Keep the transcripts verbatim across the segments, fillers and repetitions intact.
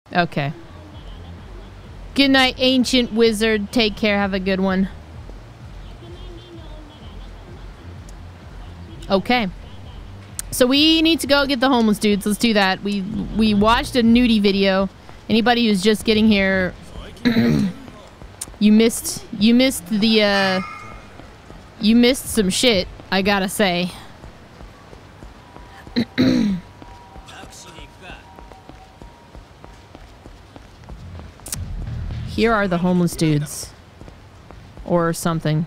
Okay. Good night, ancient wizard. Take care. Have a good one. Okay. So we need to go get the homeless dudes. Let's do that. We we watched a nudie video. Anybody who's just getting here, you missed you missed the uh you missed some shit, I gotta say. Here are the homeless dudes. Or something.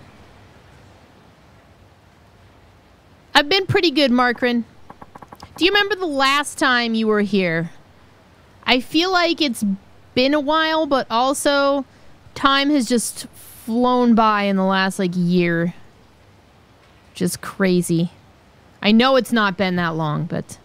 I've been pretty good, Markrin. Do you remember the last time you were here? I feel like it's been a while, but also time has just flown by in the last, like, year. Just crazy. I know it's not been that long, but...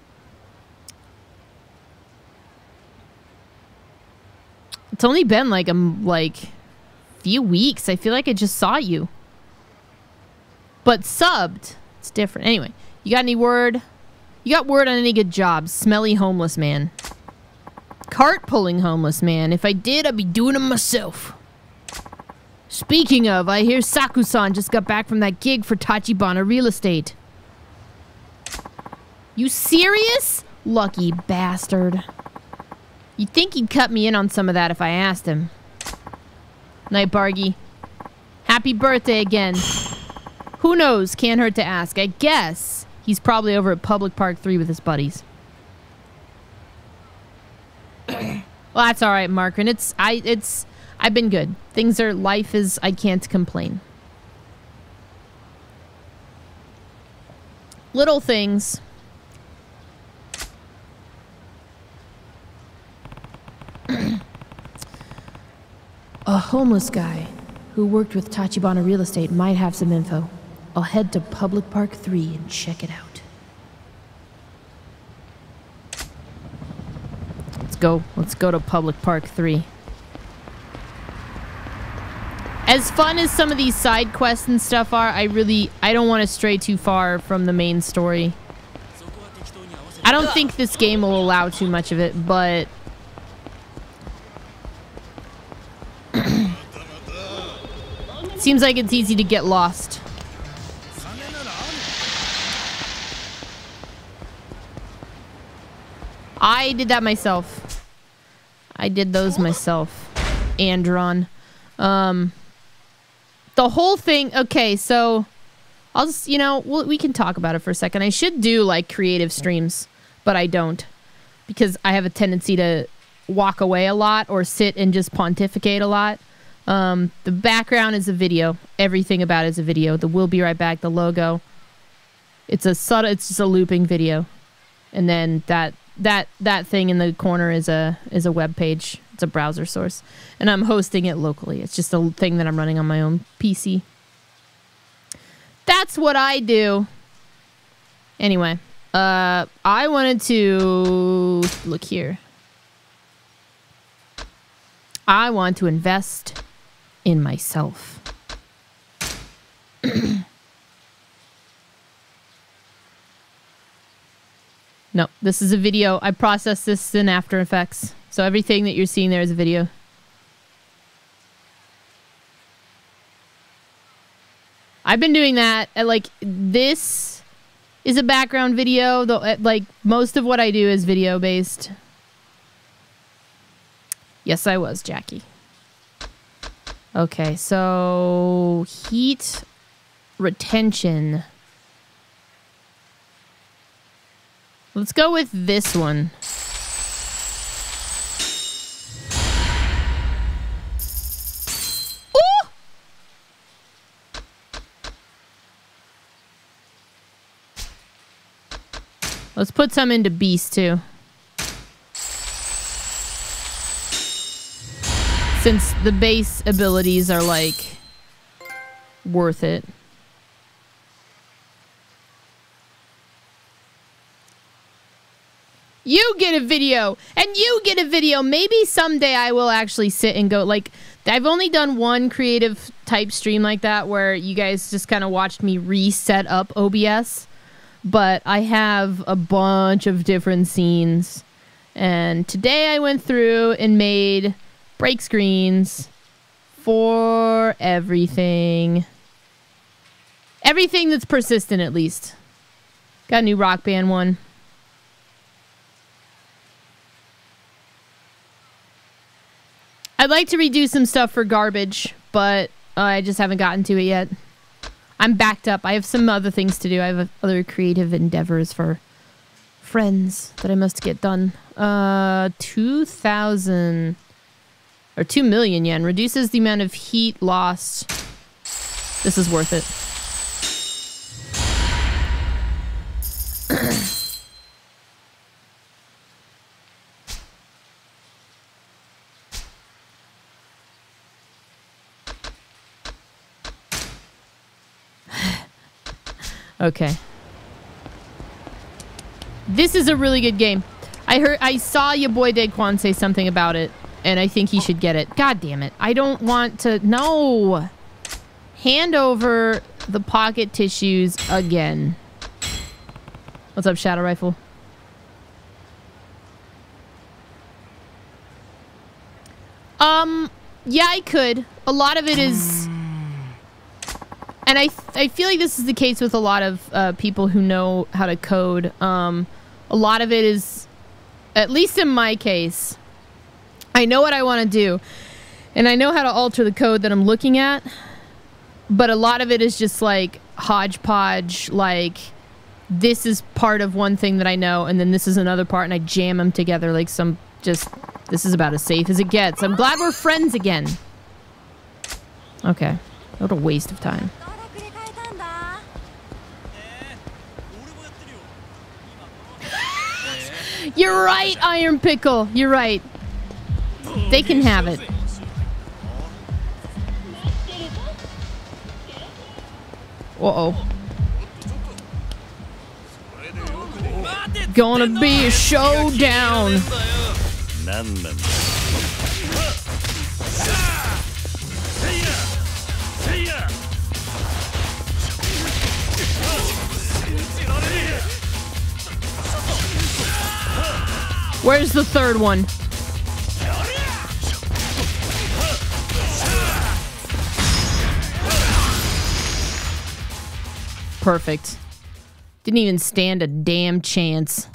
It's only been, like, a, like, few weeks. I feel like I just saw you. But subbed. It's different. Anyway, you got any word? You got word on any good jobs? Smelly homeless man. Cart pulling homeless man. If I did, I'd be doing them myself. Speaking of, I hear Saku-san just got back from that gig for Tachibana Real Estate. You serious? Lucky bastard. You'd think he'd cut me in on some of that if I asked him. Night, Bargy. Happy birthday again. Who knows? Can't hurt to ask. I guess he's probably over at Public Park three with his buddies. Well, that's all right, Markrin. It's I. It's I've been good. Things are. Life is. I can't complain. Little things. A homeless guy who worked with Tachibana Real Estate might have some info. I'll head to Public Park three and check it out. Let's go. Let's go to Public Park three. As fun as some of these side quests and stuff are, I really... I don't want to stray too far from the main story. I don't think this game will allow too much of it, but... Seems like it's easy to get lost. I did that myself. I did those myself. Andron. Um, the whole thing... Okay, so... I'll just, you know, we'll, we can talk about it for a second. I should do, like, creative streams, but I don't. Because I have a tendency to walk away a lot or sit and just pontificate a lot. Um, the background is a video. Everything about it is a video. The "We'll be right back," the logo. It's a subtle, it's just a looping video. And then that that that thing in the corner is a is a web page. It's a browser source. And I'm hosting it locally. It's just a thing that I'm running on my own P C. That's what I do. Anyway, uh I wanted to look here. I want to invest in myself. No, this is a video. I processed this in After Effects. So everything that you're seeing there is a video. I've been doing that. At, like, this is a background video. Though, at, like, most of what I do is video based. Yes, I was, Jackie. Okay, so heat retention. Let's go with this one. Ooh! Let's put some into Beast too. Since the base abilities are, like, worth it. You get a video! And you get a video! Maybe someday I will actually sit and go, like... I've only done one creative type stream like that where you guys just kind of watched me reset up O B S. But I have a bunch of different scenes. And today I went through and made break screens for everything. Everything that's persistent, at least. Got a new Rock Band one. I'd like to redo some stuff for garbage, but uh, I just haven't gotten to it yet. I'm backed up. I have some other things to do. I have other creative endeavors for friends that I must get done. Uh, two thousand or two million yen reduces the amount of heat lost. This is worth it. Okay. This is a really good game. I heard, I saw your boy Daquan say something about it, and I think he should get it. God damn it. I don't want to... No! Hand over the pocket tissues again. What's up, Shadow Rifle? Um, yeah, I could. A lot of it is... And I, I feel like this is the case with a lot of uh, people who know how to code. Um, a lot of it is, at least in my case, I know what I want to do. And I know how to alter the code that I'm looking at. But a lot of it is just like hodgepodge, like this is part of one thing that I know, and then this is another part, and I jam them together like some just, this is about as safe as it gets. I'm glad we're friends again. Okay. What a waste of time. You're right, Iron Pickle. You're right. They can have it. Uh-oh. Gonna be a showdown. Where's the third one? Perfect. Didn't even stand a damn chance.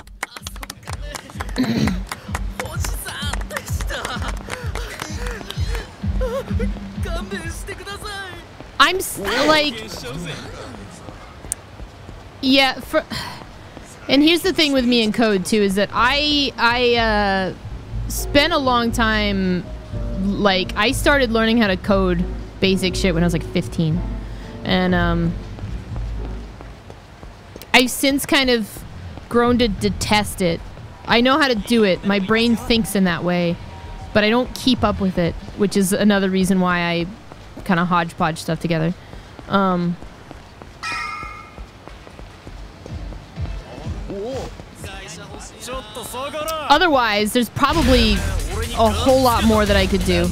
I'm s like... Yeah, for... And here's the thing with me in code, too, is that I, I, uh, spent a long time, like, I started learning how to code basic shit when I was, like, fifteen. And, um... I've since kind of grown to detest it. I know how to do it. My brain thinks in that way. But I don't keep up with it, which is another reason why I kind of hodgepodge stuff together. Um... Otherwise, there's probably a whole lot more that I could do.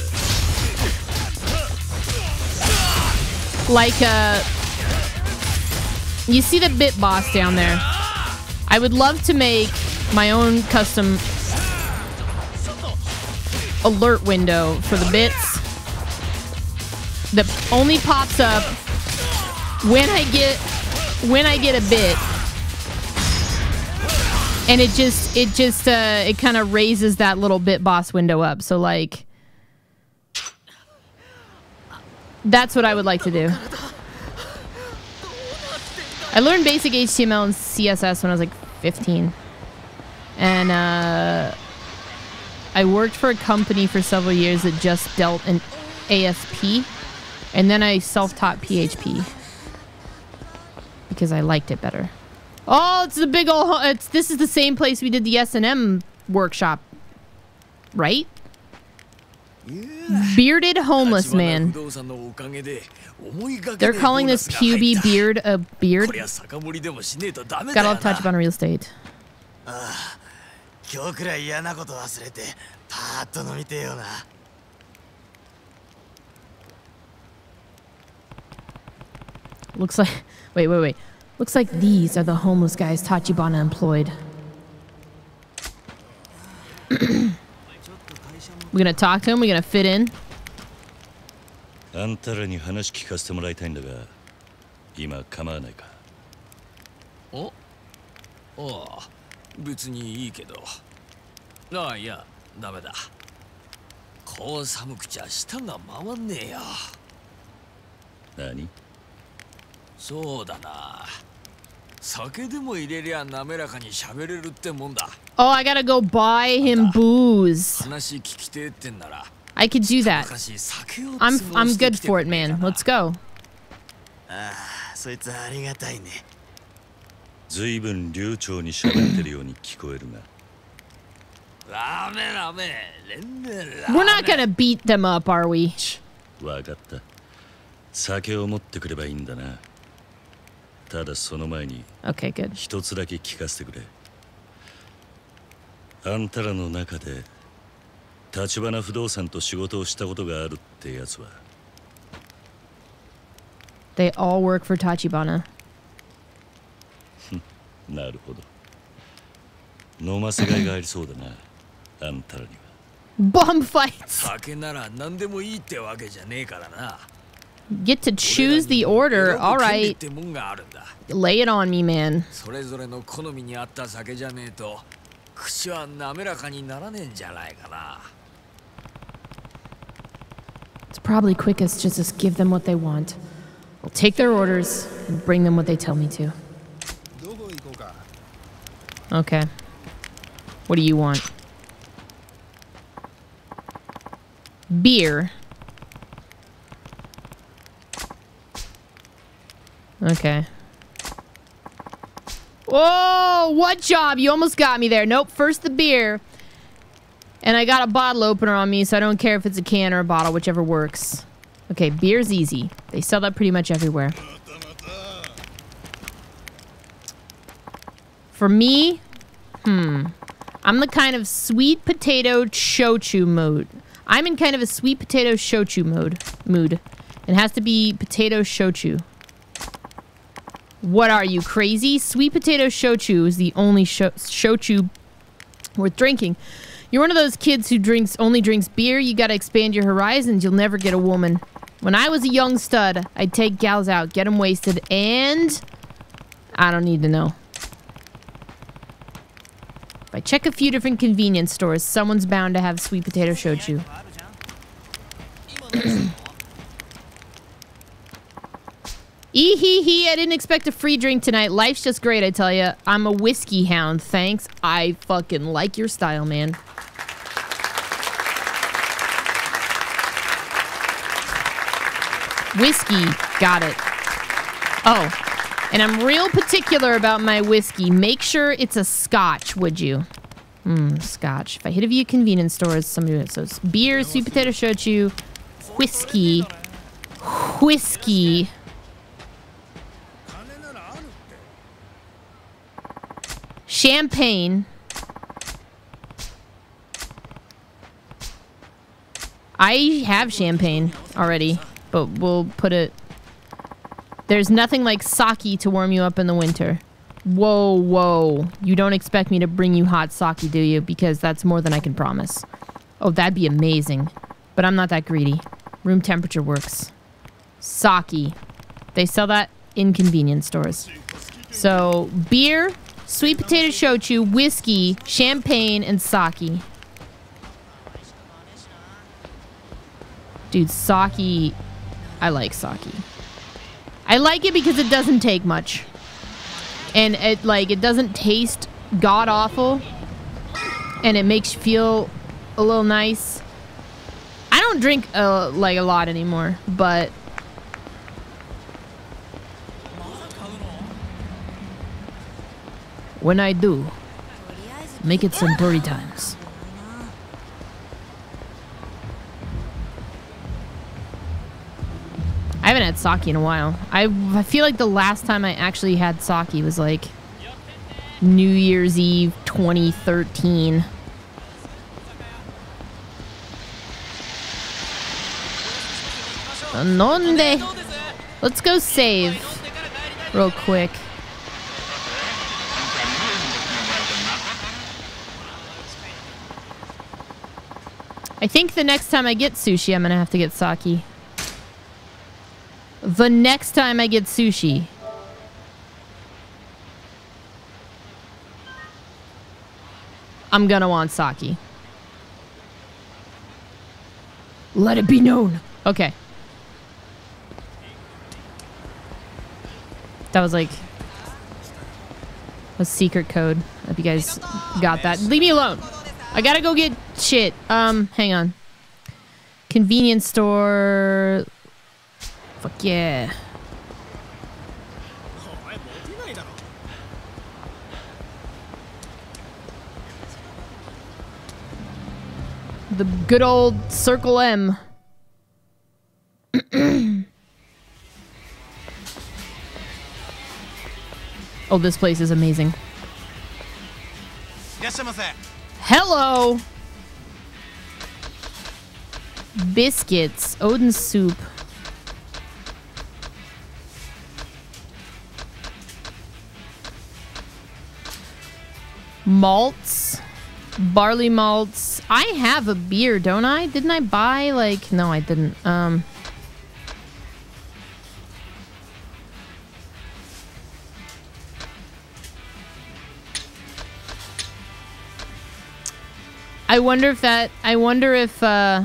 Like, uh... you see the bit boss down there? I would love to make my own custom alert window for the bits that only pops up when I get when I get a bit. And it just, it just, uh, it kind of raises that little bit boss window up. So, like, that's what I would like to do. I learned basic H T M L and C S S when I was, like, fifteen. And, uh, I worked for a company for several years that just dealt in A S P. And then I self-taught P H P. Because I liked it better. Oh, it's the big old... It's, this is the same place we did the S and M workshop. Right? Bearded homeless man. They're calling this Q B beard a beard. Gotta love touch upon real estate. Looks like... Wait, wait, wait. Looks like these are the homeless guys Tachibana employed. We gonna talk to him? We gonna fit in? あんたらに話聞かせてもらいたいんだが、今構わないか。 お、ああ、別にいいけど。ああ、いや、ダメだ。こう寒くちゃ舌が回んねえよ。 何？ そうだな。酒でも入れりゃ滑らかに喋れるってもんだ。 Oh, I gotta go buy him booze. 話聞きてえってんなら。 I could do that. I'm I'm good for it, man. Let's go. ああ、そいつありがたいね。 ずいぶん流暢に喋ってるように聞こえるが。 ラメラメ、 We're not gonna beat them up, are we? わかった。酒を持ってくればいいんだな。ただその前に、 Okay, good. 一つだけ聞かせてくれ。あんたらの中で立花不動産と仕事をしたことがあるってやつは。 They all work for Tachibana. なるほど。飲ませがいがありそうだな。あんたらには。 Bum fights. 酒なら何でもいいってわけじゃねえからな。 Get to choose the order. All right. Lay it on me, man. それぞれの好みに合った酒じゃねえと口は滑らかにならねえんじゃないかな。 It's probably quickest just to give them what they want. I'll take their orders and bring them what they tell me to. Okay. What do you want? Beer. Okay. Whoa! What job? You almost got me there. Nope. First the beer. And I got a bottle opener on me, so I don't care if it's a can or a bottle, whichever works. Okay, beer's easy. They sell that pretty much everywhere. For me, hmm. I'm the kind of sweet potato shochu mood. I'm in kind of a sweet potato shochu mode. Mood. It has to be potato shochu. What are you, crazy? Sweet potato shochu is the only sho shochu worth drinking. You're one of those kids who drinks only drinks beer. You gotta expand your horizons. You'll never get a woman. When I was a young stud, I'd take gals out, get them wasted, and I don't need to know. If I check a few different convenience stores, someone's bound to have sweet potato shochu. Ee hee hee, I didn't expect a free drink tonight. Life's just great, I tell ya. I'm a whiskey hound, thanks. I fucking like your style, man. Whiskey, got it. Oh, and I'm real particular about my whiskey. Make sure it's a scotch, would you? Hmm, scotch. If I hit a few convenience stores, somebody so it's beer, sweet potato shochu, whiskey, whiskey. Champagne. I have champagne already, but we'll put it... There's nothing like sake to warm you up in the winter. Whoa, whoa. You don't expect me to bring you hot sake, do you? Because that's more than I can promise. Oh, that'd be amazing. But I'm not that greedy. Room temperature works. Sake. They sell that in convenience stores. So, beer... Sweet potato shochu, whiskey, champagne, and sake. Dude, sake... I like sake. I like it because it doesn't take much. And it, like, it doesn't taste god-awful. And it makes you feel a little nice. I don't drink, uh, like, a lot anymore, but... When I do, make it some birdy times. I haven't had sake in a while. I, I feel like the last time I actually had sake was like New Year's Eve twenty thirteen. ¿Dónde? Let's go save real quick. I think the next time I get sushi, I'm gonna have to get sake. The next time I get sushi. I'm gonna want sake. Let it be known. Okay. That was like a secret code. I hope you guys got that. Leave me alone. I gotta go get shit. Um, hang on. Convenience store. Fuck yeah. The good old Circle M. Oh, this place is amazing. Hello! Biscuits. Odin soup. Malts. Barley malts. I have a beer, don't I? Didn't I buy, like... No, I didn't. Um... I wonder if that... I wonder if, uh...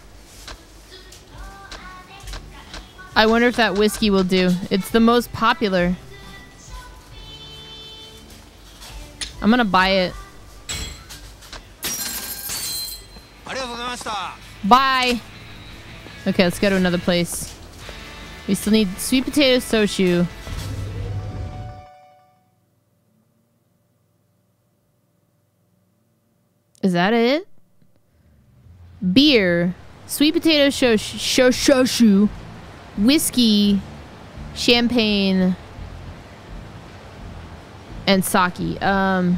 I wonder if that whiskey will do. It's the most popular. I'm gonna buy it. Bye! Okay, let's go to another place. We still need sweet potato soshu. Is that it? Beer, sweet potato shosh shoshu, whiskey, champagne, and sake. Um,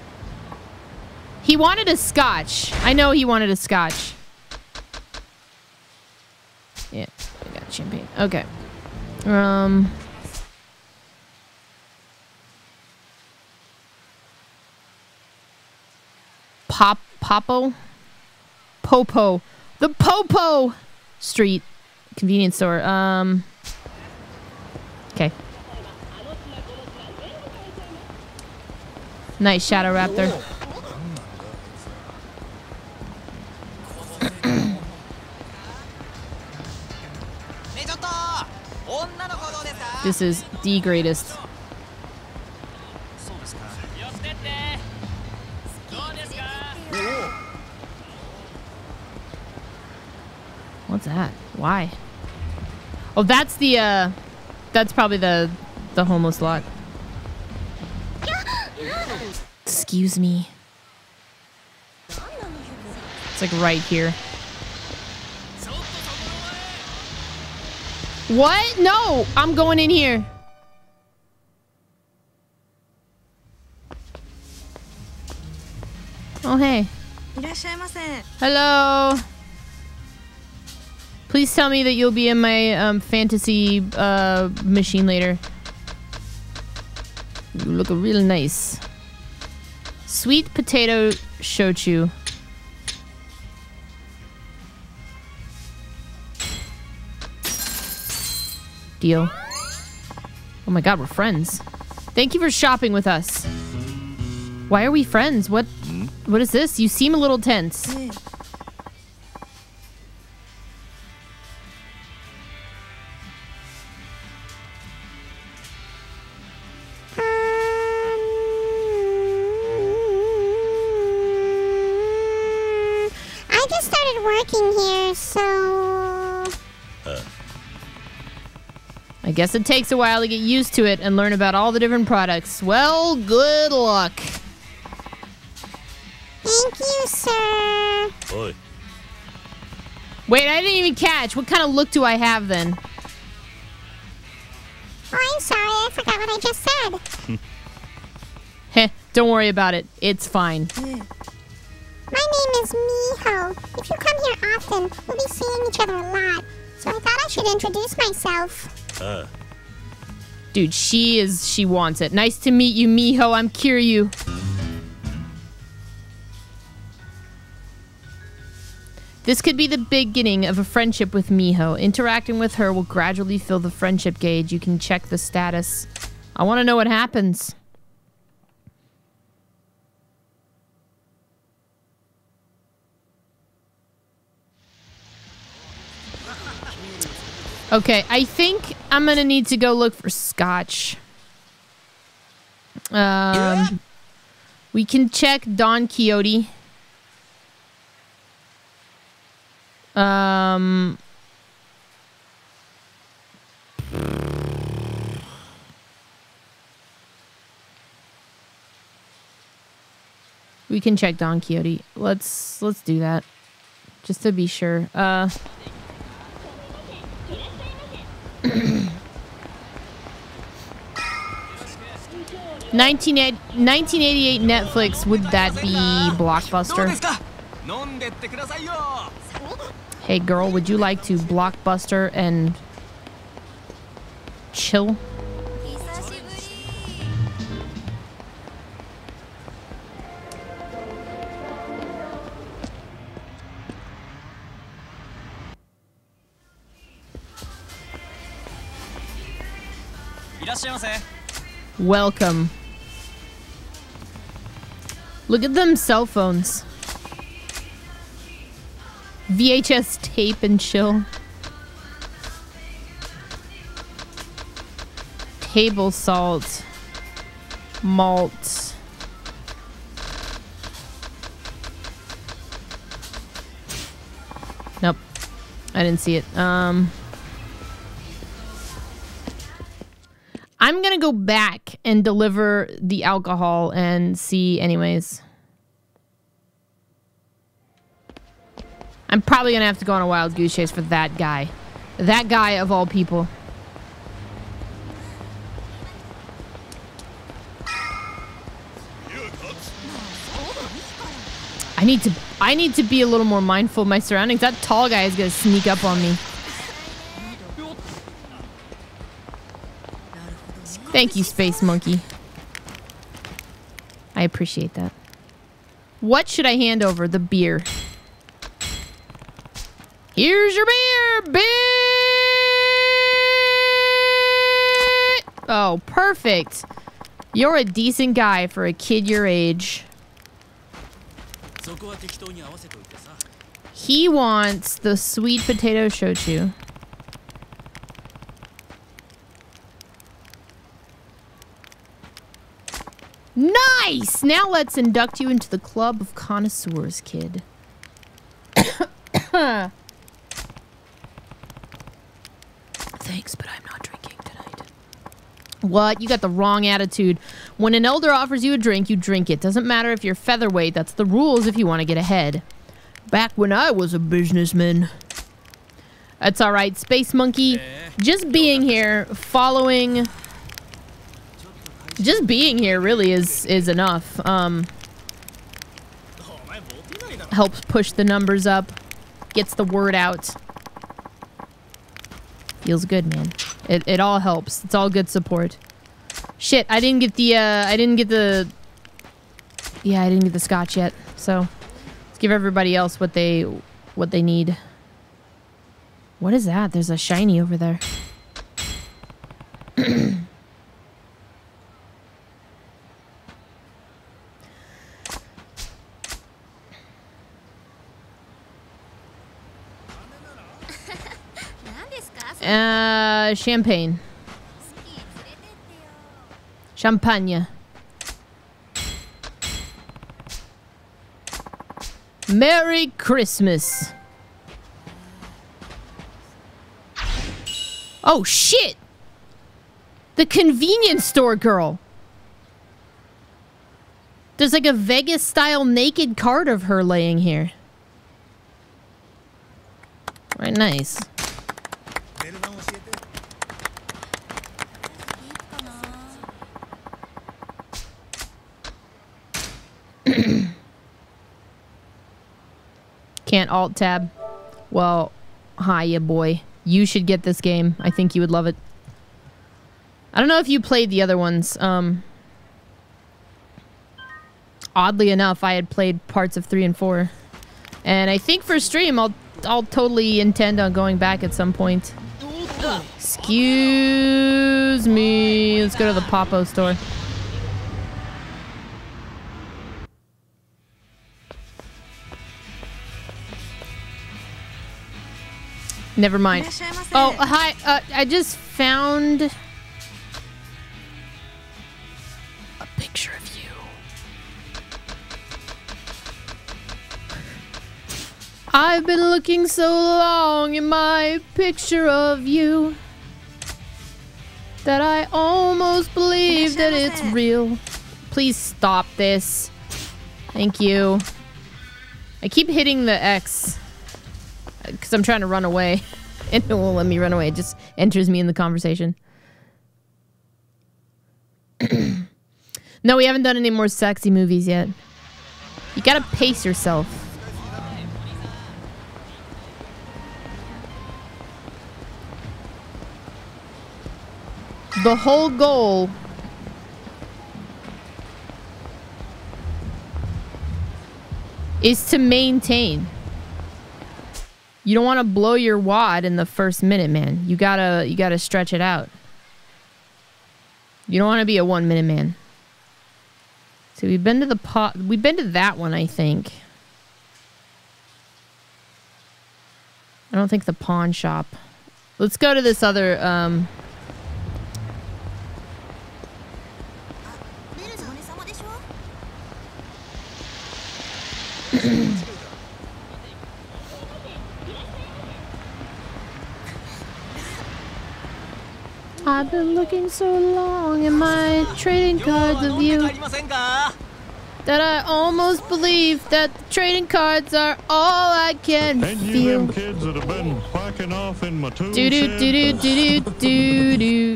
he wanted a scotch. I know he wanted a scotch. Yeah, I got champagne. Okay. Um. Pop Popo Popo the Popo Street convenience store. Um okay. Nice Shadow Raptor. This is the greatest. What's that? Why? Oh, that's the, uh... That's probably the... The homeless lot. Excuse me. It's like right here. What? No! I'm going in here. Oh, hey. Hello. Please tell me that you'll be in my um, fantasy uh, machine later. You look real nice. Sweet potato shochu. Deal. Oh my god, we're friends. Thank you for shopping with us. Why are we friends? What? What is this? You seem a little tense. Working here, so... Uh. I guess it takes a while to get used to it and learn about all the different products. Well, good luck. Thank you, sir. Oi. Wait, I didn't even catch. What kind of look do I have then? Oh, I'm sorry. I forgot what I just said. Heh, don't worry about it. It's fine. My name is Miho. If you come here often, we'll be seeing each other a lot. So I thought I should introduce myself. Uh. Dude, she is... She wants it. Nice to meet you, Miho. I'm Kiryu. This could be the beginning of a friendship with Miho. Interacting with her will gradually fill the friendship gauge. You can check the status. I want to know what happens. Okay, I think I'm gonna need to go look for Scotch. Um, we can check Don Quixote. Um, we can check Don Quixote. Let's let's do that, just to be sure. Uh. nineteen eighty-eight Netflix, would that be Blockbuster? Hey girl, would you like to Blockbuster and chill? Welcome. Look at them cell phones. V H S tape and chill. Table salt. Malt. Nope. I didn't see it. Um... I'm gonna go back and deliver the alcohol and see anyways. I'm probably gonna have to go on a wild goose chase for that guy. That guy of all people. I need to I need to be a little more mindful of my surroundings. That tall guy is gonna sneak up on me. Thank you, Space Monkey. I appreciate that. What should I hand over? The beer. Here's your beer, bitch! Oh, perfect. You're a decent guy for a kid your age. He wants the sweet potato shochu. Nice! Now let's induct you into the club of connoisseurs, kid. Thanks, but I'm not drinking tonight. What? You got the wrong attitude. When an elder offers you a drink, you drink it. Doesn't matter if you're featherweight. That's the rules if you want to get ahead. Back when I was a businessman. That's alright, Space Monkey. Just being here, following... Just being here really is is enough. Um, helps push the numbers up, gets the word out. Feels good, man. It it all helps. It's all good support. Shit, I didn't get the uh, I didn't get the yeah I didn't get the scotch yet. So let's give everybody else what they what they need. What is that? There's a shiny over there. Uh, champagne. Champagne. Merry Christmas. Oh, shit! The convenience store girl. There's like a Vegas-style naked card of her laying here. Right, nice. Can't alt tab. Well, hiya, boy. You should get this game. I think you would love it. I don't know if you played the other ones. Um, oddly enough, I had played parts of three and four. And I think for stream, I'll I'll totally intend on going back at some point. Excuse me. Let's go to the Popo store. Never mind. Oh, hi. Uh, I just found a picture of you. I've been looking so long in my picture of you that I almost believe that it's real. Please stop this. Thank you. I keep hitting the X because I'm trying to run away. And it won't let me run away. It just enters me in the conversation. No, we haven't done any more sexy movies yet. You gotta pace yourself. The whole goal is to maintain. You don't want to blow your wad in the first minute, man. You gotta, you gotta stretch it out. You don't want to be a one minute man. So we've been to the pot. We've been to that one, I think. I don't think the pawn shop. Let's go to this other. Um, I've been looking so long in my trading cards of you that I almost believe that the trading cards are all I can and feel. you them kids that have been whacking off in my tool Do do shed. do do do do do do.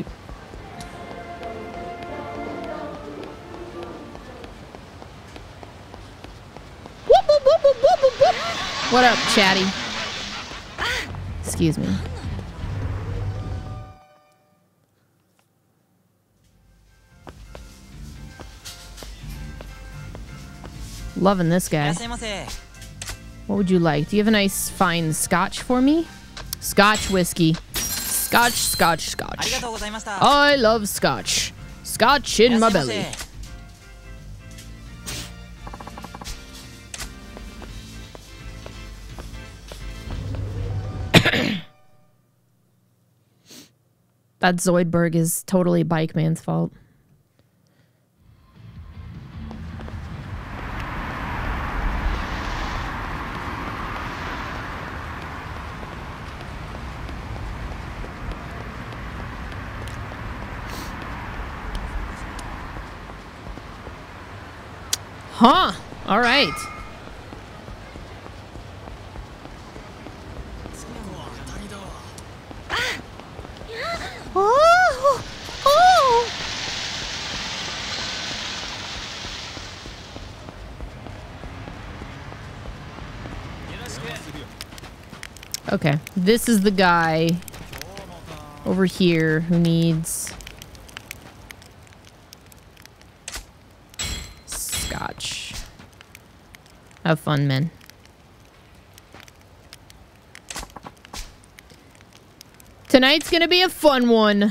Whoop, whoop, whoop, whoop, whoop, whoop, whoop. What up, chatty? Excuse me. Loving this guy. What would you like? Do you have a nice fine scotch for me? Scotch whiskey. Scotch, scotch, scotch. I love scotch. Scotch in my belly. That Zoidberg is totally Bike Man's fault. Huh. All right. Oh. Oh. Okay. This is the guy over here who needs scotch. Have fun, men. Tonight's gonna be a fun one.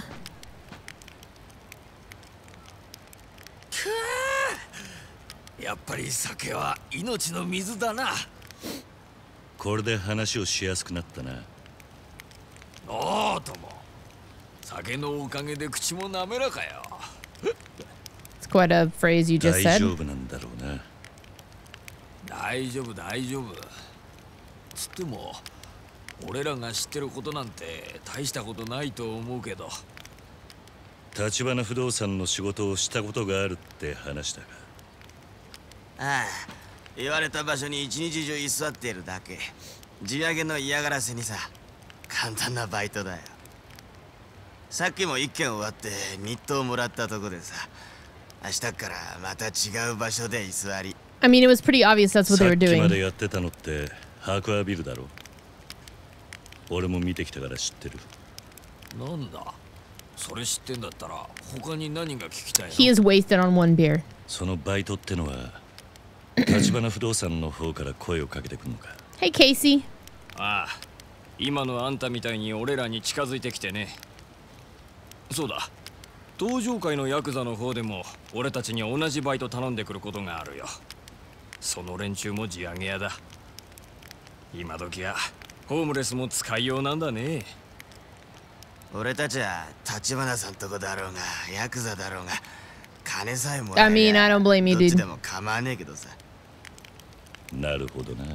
やっぱり酒は命の水だな。 これで話をしやすくなったな。 おおとも。酒のおかげで口も滑らかよ。 It's quite a phrase you just 大 said. 丈夫なんだろうな。 大丈夫大丈夫。つっても俺らが知ってることなんて大したことないと思うけど。 立花不動産の仕事をしたことがあるって話だが。 ああ、言われた場所に一日中居座っているだけ。地上げの嫌がらせにさ、簡単なバイトだよ。さっきも一件終わって日当もらったとこでさ、明日からまた違う場所で居座り。 I mean, it was pretty obvious that's what they were さっきまで doing. やってたのってハークアビルだろ。俺も見てきたから知ってる。 なんだ。それ知ってんだったら他に何が聞きたいの？ He is wasted on one beer. そのバイトってのは立花不動産の方から声をかけてくるのか。 Hey, Casey. ああ、今のあんたみたいに俺らに近づいてきてね。そうだ、登場界のヤクザの方でも俺たちに同じバイト頼んでくることがあるよ。その連中も地上げ屋だ。今時はホームレスも使いようなんだね。 俺たちは立花さんとこだろうがヤクザだろうが金さえもらえ I りゃ mean, I don't blame you, どっち dude. でも構わねえけどさ。 なるほどな。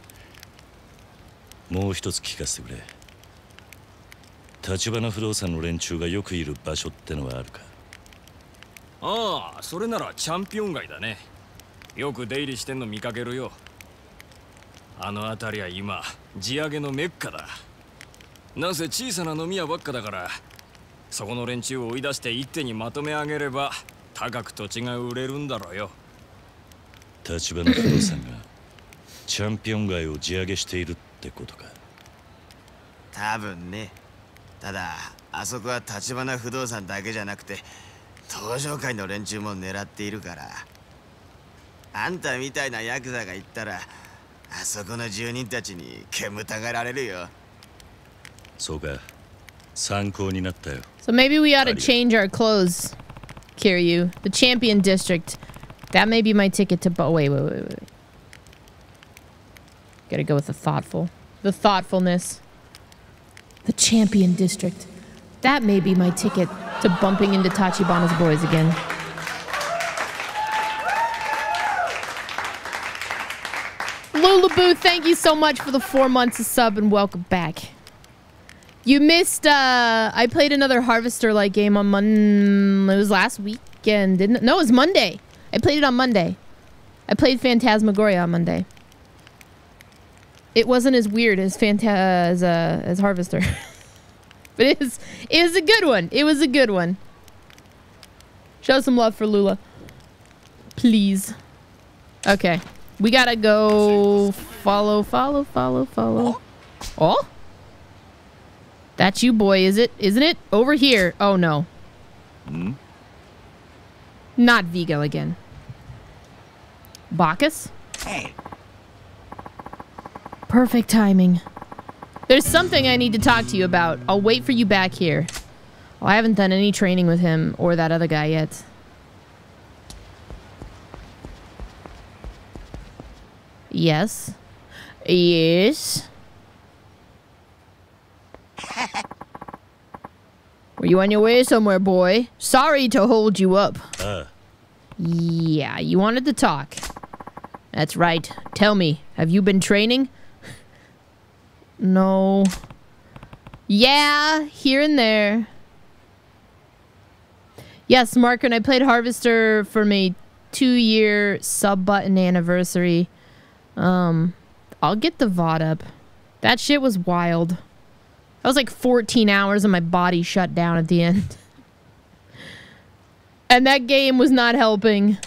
もう一つ聞かせてくれ。立花不動産の連中がよくいる場所ってのはあるか？ ああ、それならチャンピオン街だね。よく出入りしてんの見かけるよ。あの辺りは今地上げのメッカだ。なんせ小さな飲み屋ばっかだから、そこの連中を追い出して一手にまとめ上げれば高く土地が売れるんだろうよ。 立花不動産がチャンピオン街を地上げしているってことか？ 多分ね。ただあそこは立花不動産だけじゃなくて登場界の連中も狙っているから、あんたみたいなヤクザが行ったらあそこの住人たちに煙たがられるよ。 そうか、参考になったよ。 So maybe we ought to change our clothes, Kiryu. The Champion District. That may be my ticket to... Oh, wait, wait, wait, wait. Gotta go with the thoughtful. The thoughtfulness. The Champion District. That may be my ticket to bumping into Tachibana's boys again. Lulaboo, thank you so much for the four months of sub and welcome back. You missed, uh, I played another Harvester-like game on Mon... It was last weekend, didn't it? No, it was Monday. I played it on Monday. I played Phantasmagoria on Monday. It wasn't as weird as Phanta... as, uh, as Harvester. But it is, it was a good one. It was a good one. Show some love for Lula. Please. Okay. We gotta go follow, follow, follow, follow. Oh? That's you, boy, is it? Isn't it? Over here. Oh, no. Hmm? Not Vigo again. Bacchus? Hey. Perfect timing. There's something I need to talk to you about. I'll wait for you back here. Well, I haven't done any training with him or that other guy yet. Yes. Yes. Were you on your way somewhere, boy? Sorry to hold you up. Uh. Yeah, you wanted to talk. That's right. Tell me, have you been training? No. Yeah, here and there. Yes, Mark, and I played Harvester for my two-year sub-button anniversary. Um, I'll get the V O D up. That shit was wild. That was like fourteen hours and my body shut down at the end. And that game was not helping.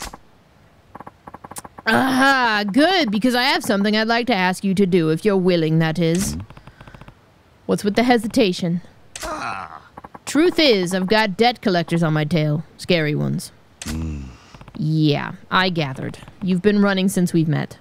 Aha, good, because I have something I'd like to ask you to do, if you're willing, that is. What's with the hesitation? Truth is, I've got debt collectors on my tail. Scary ones. Mm. Yeah, I gathered. You've been running since we've met.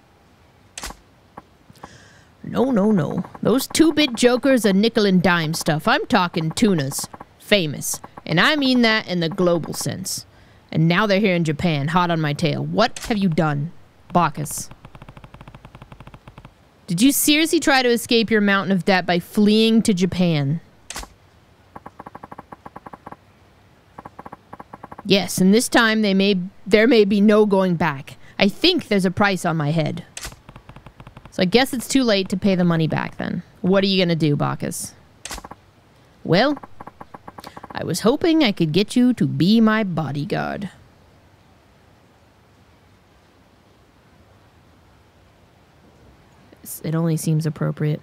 No, no, no. Those two-bit jokers are nickel and dime stuff. I'm talking tunas. Famous. And I mean that in the global sense. And now they're here in Japan, hot on my tail. What have you done, Bacchus? Did you seriously try to escape your mountain of debt by fleeing to Japan? Yes, and this time they may there may be no going back. I think there's a price on my head. So I guess it's too late to pay the money back then. What are you gonna do, Bacchus? Well, I was hoping I could get you to be my bodyguard. It only seems appropriate.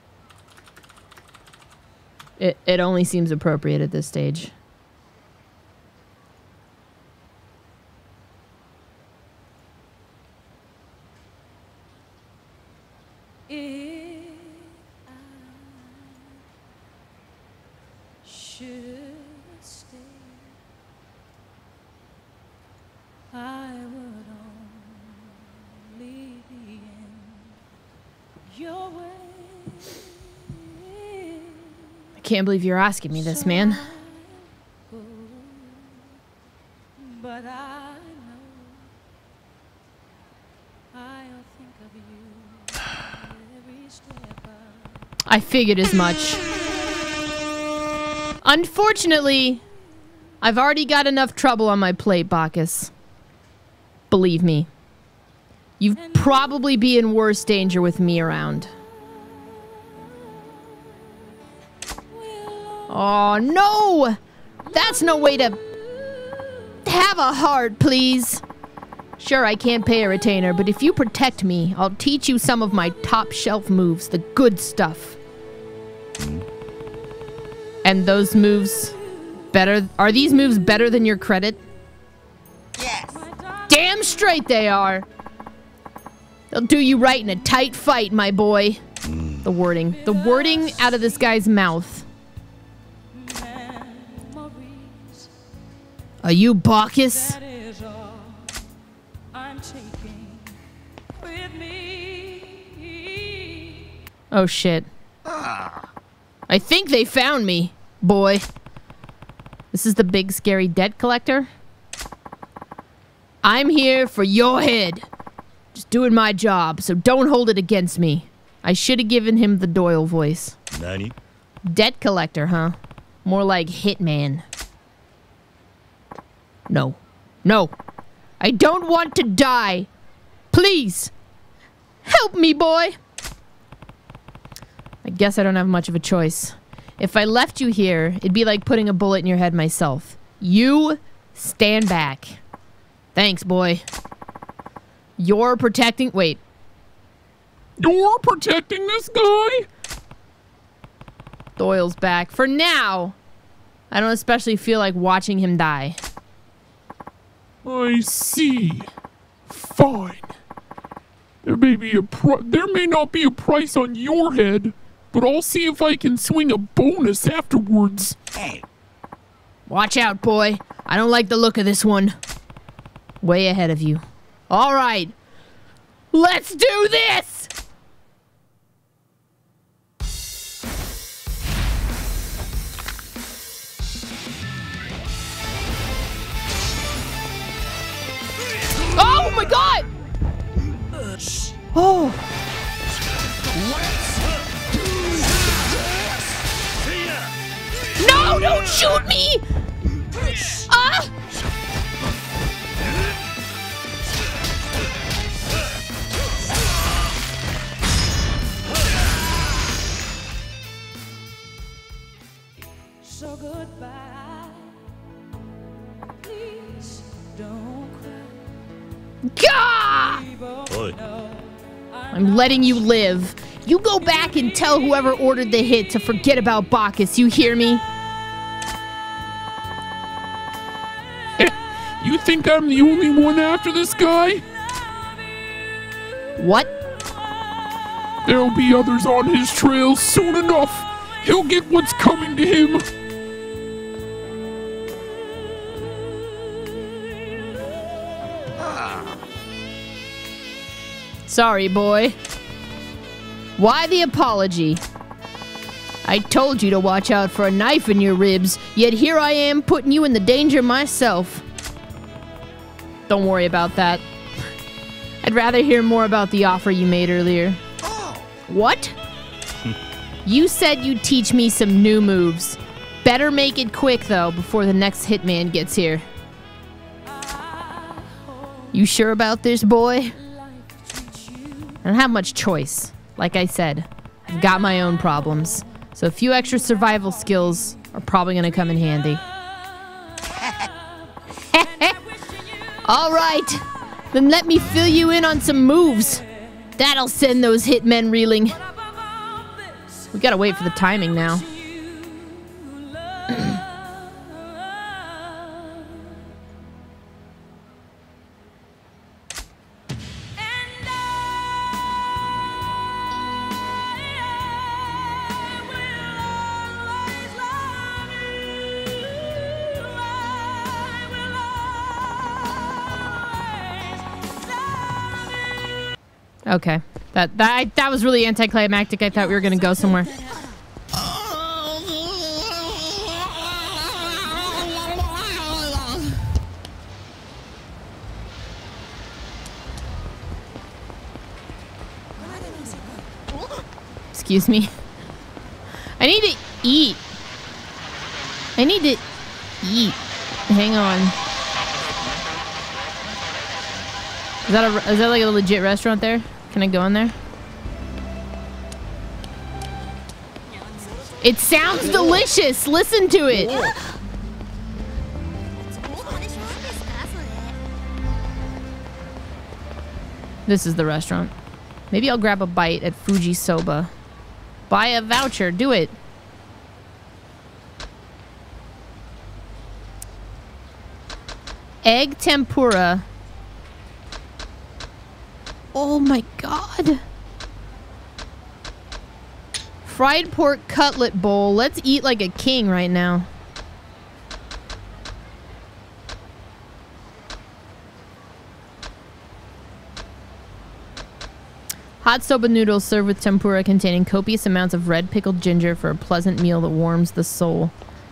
It, it only seems appropriate at this stage. can't believe you're asking me this, man. I figured as much. Unfortunately, I've already got enough trouble on my plate, Bacchus. Believe me. You'd probably be in worse danger with me around. Oh, no! That's no way to... Have a heart, please. Sure, I can't pay a retainer, but if you protect me, I'll teach you some of my top shelf moves, the good stuff. And those moves... Better... Are these moves better than your credit? Yes. Damn straight they are! They'll do you right in a tight fight, my boy. The wording. The wording out of this guy's mouth. Are you Bacchus? Oh shit. I think they found me, boy. This is the big scary debt collector. I'm here for your head. Just doing my job, so don't hold it against me. I should have given him the Doyle voice. Nani? Debt collector, huh? More like hitman. No. No. I don't want to die. Please. Help me, boy. I guess I don't have much of a choice. If I left you here, it'd be like putting a bullet in your head myself. You stand back. Thanks, boy. You're protecting... Wait. You're protecting this guy? Doyle's back. For now, I don't especially feel like watching him die. I see. Fine. There may be a pri- there may not be a price on your head, but I'll see if I can swing a bonus afterwards. Hey. Watch out, boy. I don't like the look of this one. Way ahead of you. All right. Let's do this! Oh my god! Oh. No, don't shoot me! Ah! So goodbye. Please don't cry. Gah! Oi. I'm letting you live. You go back and tell whoever ordered the hit to forget about Bacchus, you hear me? You think I'm the only one after this guy? What? There'll be others on his trail soon enough. He'll get what's coming to him. Sorry, boy. Why the apology? I told you to watch out for a knife in your ribs, yet here I am putting you in the danger myself. Don't worry about that. I'd rather hear more about the offer you made earlier. What? You said you'd teach me some new moves. Better make it quick, though, before the next hitman gets here. You sure about this, boy? I don't have much choice. Like I said, I've got my own problems. So a few extra survival skills are probably going to come in handy. All right, then let me fill you in on some moves. That'll send those hitmen reeling. We gotta wait for the timing now. Okay, that that that was really anticlimactic. I thought we were gonna go somewhere. Excuse me. I need to eat. I need to eat. Hang on. Is that a, is that like a legit restaurant there? Can I go in there? It sounds delicious. Listen to it. This is the restaurant. Maybe I'll grab a bite at Fuji Soba. Buy a voucher. Do it. Egg tempura. Oh my god. Fried pork cutlet bowl. Let's eat like a king right now. Hot soba noodles served with tempura containing copious amounts of red pickled ginger for a pleasant meal that warms the soul.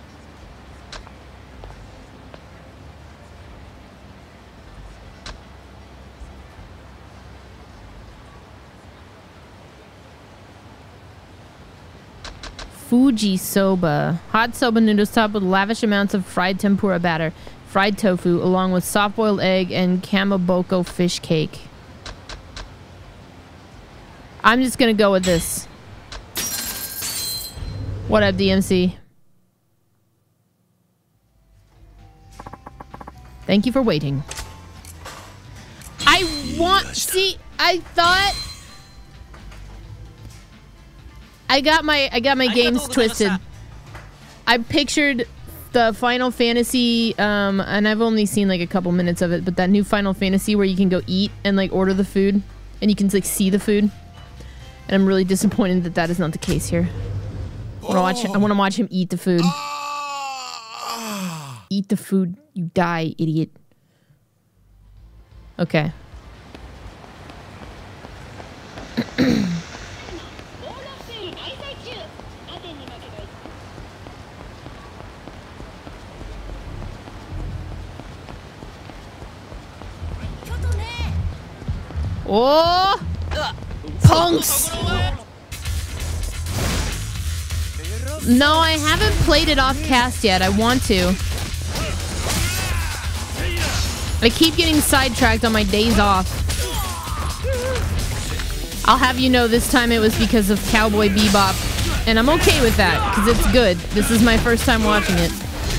Fuji Soba. Hot soba noodles topped with lavish amounts of fried tempura batter, fried tofu, along with soft-boiled egg and kamaboko fish cake. I'm just gonna go with this. What up, D M C? Thank you for waiting. I want... See, I thought... I got my I got my games twisted. I pictured the Final Fantasy, um, and I've only seen like a couple minutes of it, but that new Final Fantasy where you can go eat and like order the food, and you can like see the food. And I'm really disappointed that that is not the case here. I want to watch. I want to watch him eat the food. Eat the food, you die, idiot. Okay. Oh! Punks! No, I haven't played it off cast yet. I want to. I keep getting sidetracked on my days off. I'll have you know this time it was because of Cowboy Bebop. And I'm okay with that, because it's good. This is my first time watching it.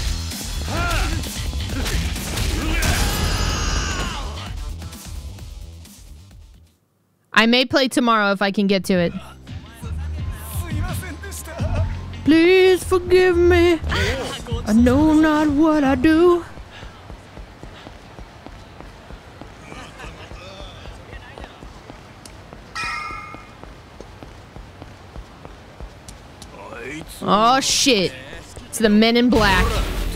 I may play tomorrow if I can get to it. Please forgive me. I know not what I do. Oh shit. It's the Men in Black.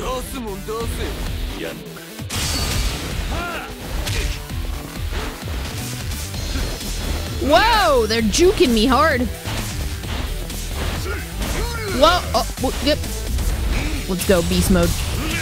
Whoa, they're juking me hard. Whoa, oh, whoa, yep. Let's go, beast mode.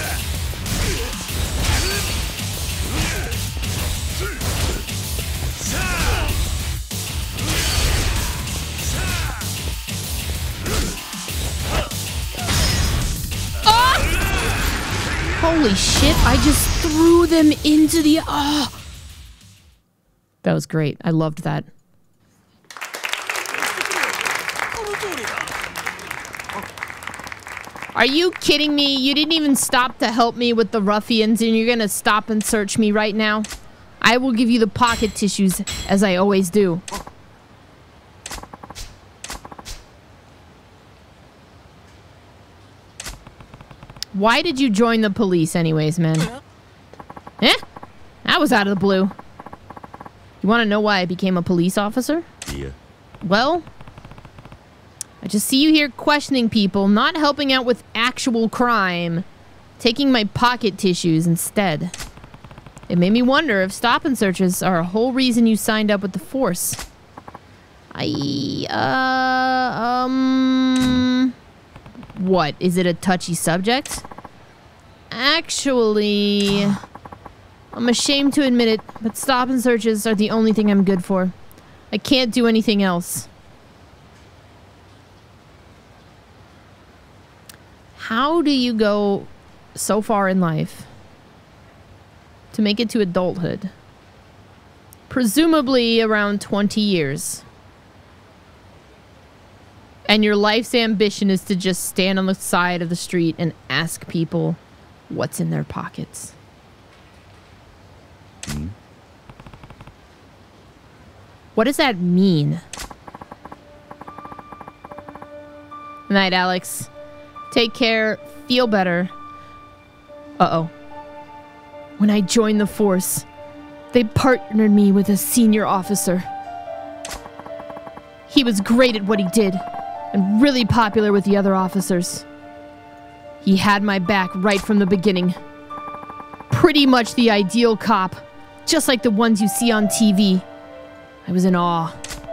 Oh! Holy shit, I just threw them into the... Oh. That was great. I loved that. Are you kidding me? You didn't even stop to help me with the ruffians and you're gonna stop and search me right now? I will give you the pocket tissues, as I always do. Why did you join the police anyways, man? Eh? That was out of the blue. You want to know why I became a police officer? Yeah. Well, I just see you here questioning people, not helping out with actual crime, taking my pocket tissues instead. It made me wonder if stop and searches are a whole reason you signed up with the force. I, uh, um... What, is it a touchy subject? Actually... I'm ashamed to admit it, but stop and searches are the only thing I'm good for. I can't do anything else. How do you go so far in life to make it to adulthood? Presumably around twenty years. And your life's ambition is to just stand on the side of the street and ask people what's in their pockets. Hmm? What does that mean? Night, Alex. Take care. Feel better. Uh-oh. When I joined the force, they partnered me with a senior officer. He was great at what he did, and really popular with the other officers. He had my back right from the beginning. Pretty much the ideal cop, just like the ones you see on T V. I was in awe.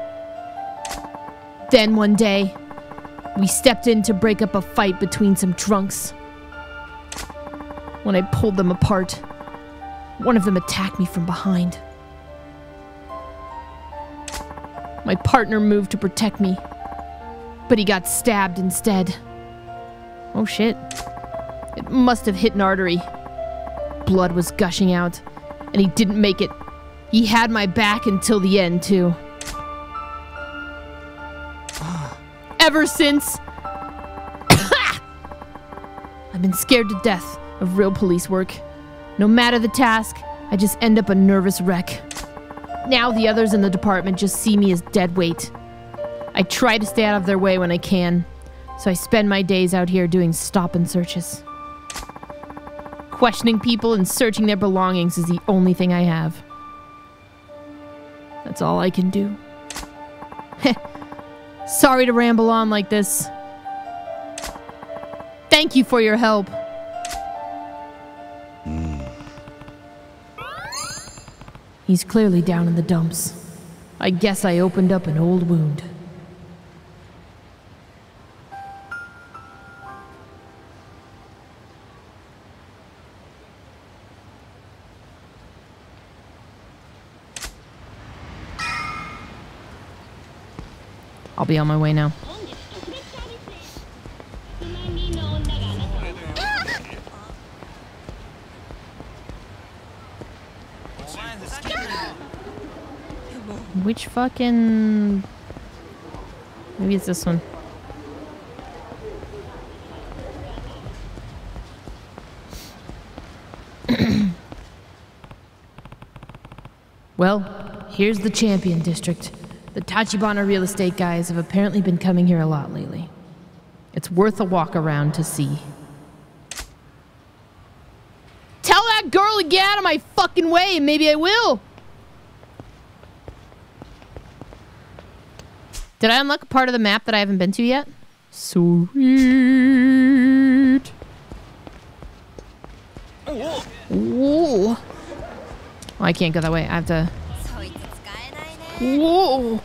Then one day, we stepped in to break up a fight between some drunks. When I pulled them apart, one of them attacked me from behind. My partner moved to protect me, but he got stabbed instead. Oh shit. It must have hit an artery. Blood was gushing out, and he didn't make it. He had my back until the end, too. Ever since, I've been scared to death of real police work. No matter the task, I just end up a nervous wreck. Now the others in the department just see me as dead weight. I try to stay out of their way when I can, so I spend my days out here doing stop and searches. Questioning people and searching their belongings is the only thing I have. That's all I can do. Sorry to ramble on like this. Thank you for your help. Mm. He's clearly down in the dumps. I guess I opened up an old wound. I'll be on my way now. Which fucking... Maybe it's this one. Well, here's the Champion District. The Tachibana real estate guys have apparently been coming here a lot lately. It's worth a walk around to see. Tell that girl to get out of my fucking way and maybe I will! Did I unlock a part of the map that I haven't been to yet? Sweet. Whoa. Oh, I can't go that way. I have to... Whoa.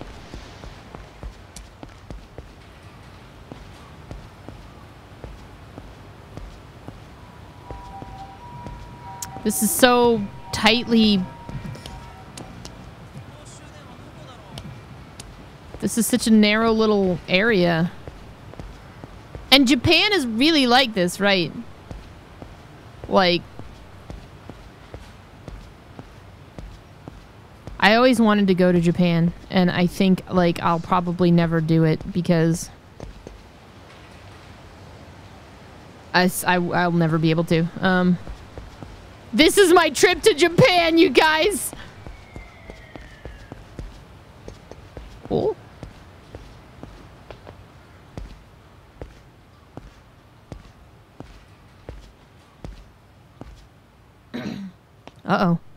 This is so tightly... This is such a narrow little area. And Japan is really like this, right? Like... I always wanted to go to Japan, and I think, like, I'll probably never do it because... I, I, I'll never be able to. Um, this is my trip to Japan, you guys! Oh. Uh-oh.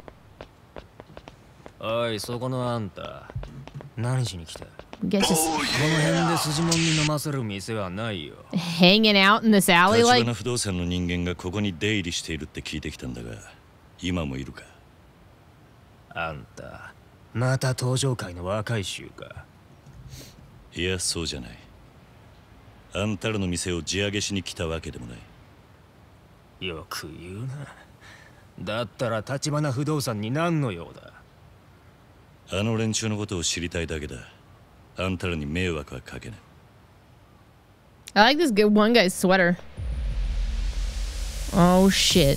おい、そこのあんた。何しに来た？ Guess just この辺で筋もんに飲ませる店はないよ。 hanging out in this alley like... 橘不動産の人間がここに出入りしているって聞いてきたんだが、今もいるか？ あんた、また登場界の若い衆か？ いや、そうじゃない。あんたらの店を地上げしに来たわけでもない。 よく言うな。だったら橘不動産に何の用だ？ あの連中のことを知りたいだけだ。あんたらに迷惑はかけない。 I like this good one guy's sweater. Oh shit.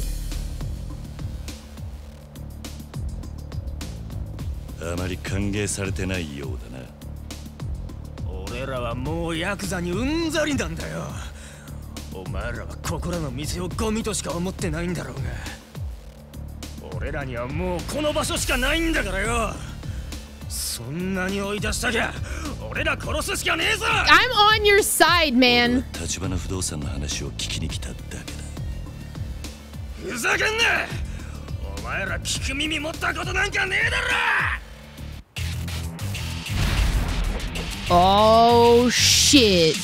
あまり歓迎されてないようだな。 俺らはもうヤクザにうんざりなんだよ。お前らはここらの店をゴミとしか思ってないんだろうが、俺らにはもうこの場所しかないんだからよ。そんなに追い出したきゃ俺ら殺すしかねえぞ。 I'm on your side, man. 立花不動産の話を聞きに来ただけだ。 ふざけんな。お前ら聞く耳持ったことなんかねえだろ。 Oh shit.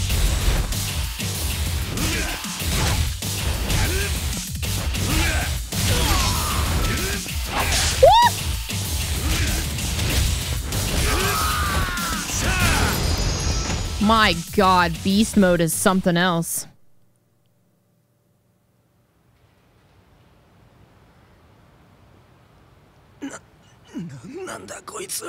My god, beast mode is something else. なんだこいつ。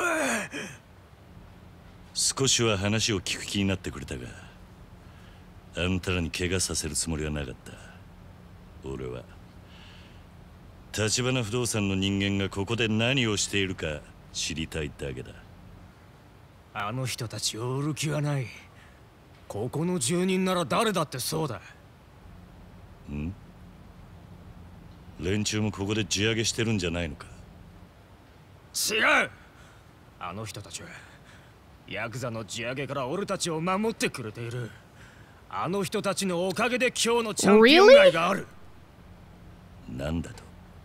少しは話を聞く気になってくれたが、あんたらに怪我させるつもりはなかった。俺は立花不動産の人間がここで何をしているか知りたいだけだ。 あの人たちを売る気はない。ここの住人なら誰だってそうだ。 ん？連中もここで地上げしてるんじゃないのか？ 違う。あの人たちはヤクザの地上げから俺たちを守ってくれている。あの人たちのおかげで今日のチャンピオン街がある。 なんだと？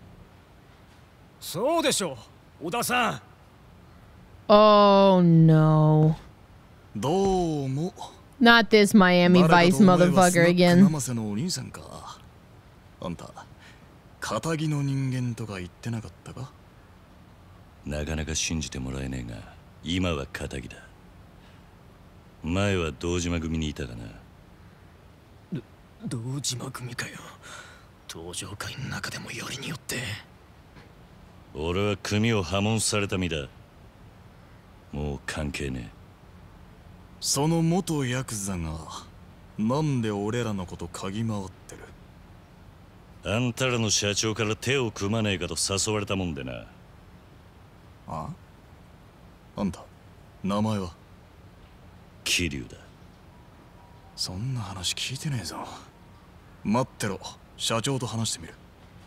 そうでしょう、小田さん。 Oh no. どうも。 Not this Miami Vice motherfucker again. 生瀬のお兄さんか。あんた、仇の人間とか言ってなかったか？ なかなか信じてもらえねえが、今は仇だ。前は堂島組にいたかな。 堂島組かよ。登場会の中でもよりによって。 俺は組を破門された身だ。もう関係ねえ。 その元ヤクザがなんで俺らのこと嗅ぎ回ってる？ あんたらの社長から手を組まねえかと誘われたもんでな。 あ？あんた、名前は？ 桐生だ。 そんな話聞いてねえぞ。待ってろ、社長と話してみる。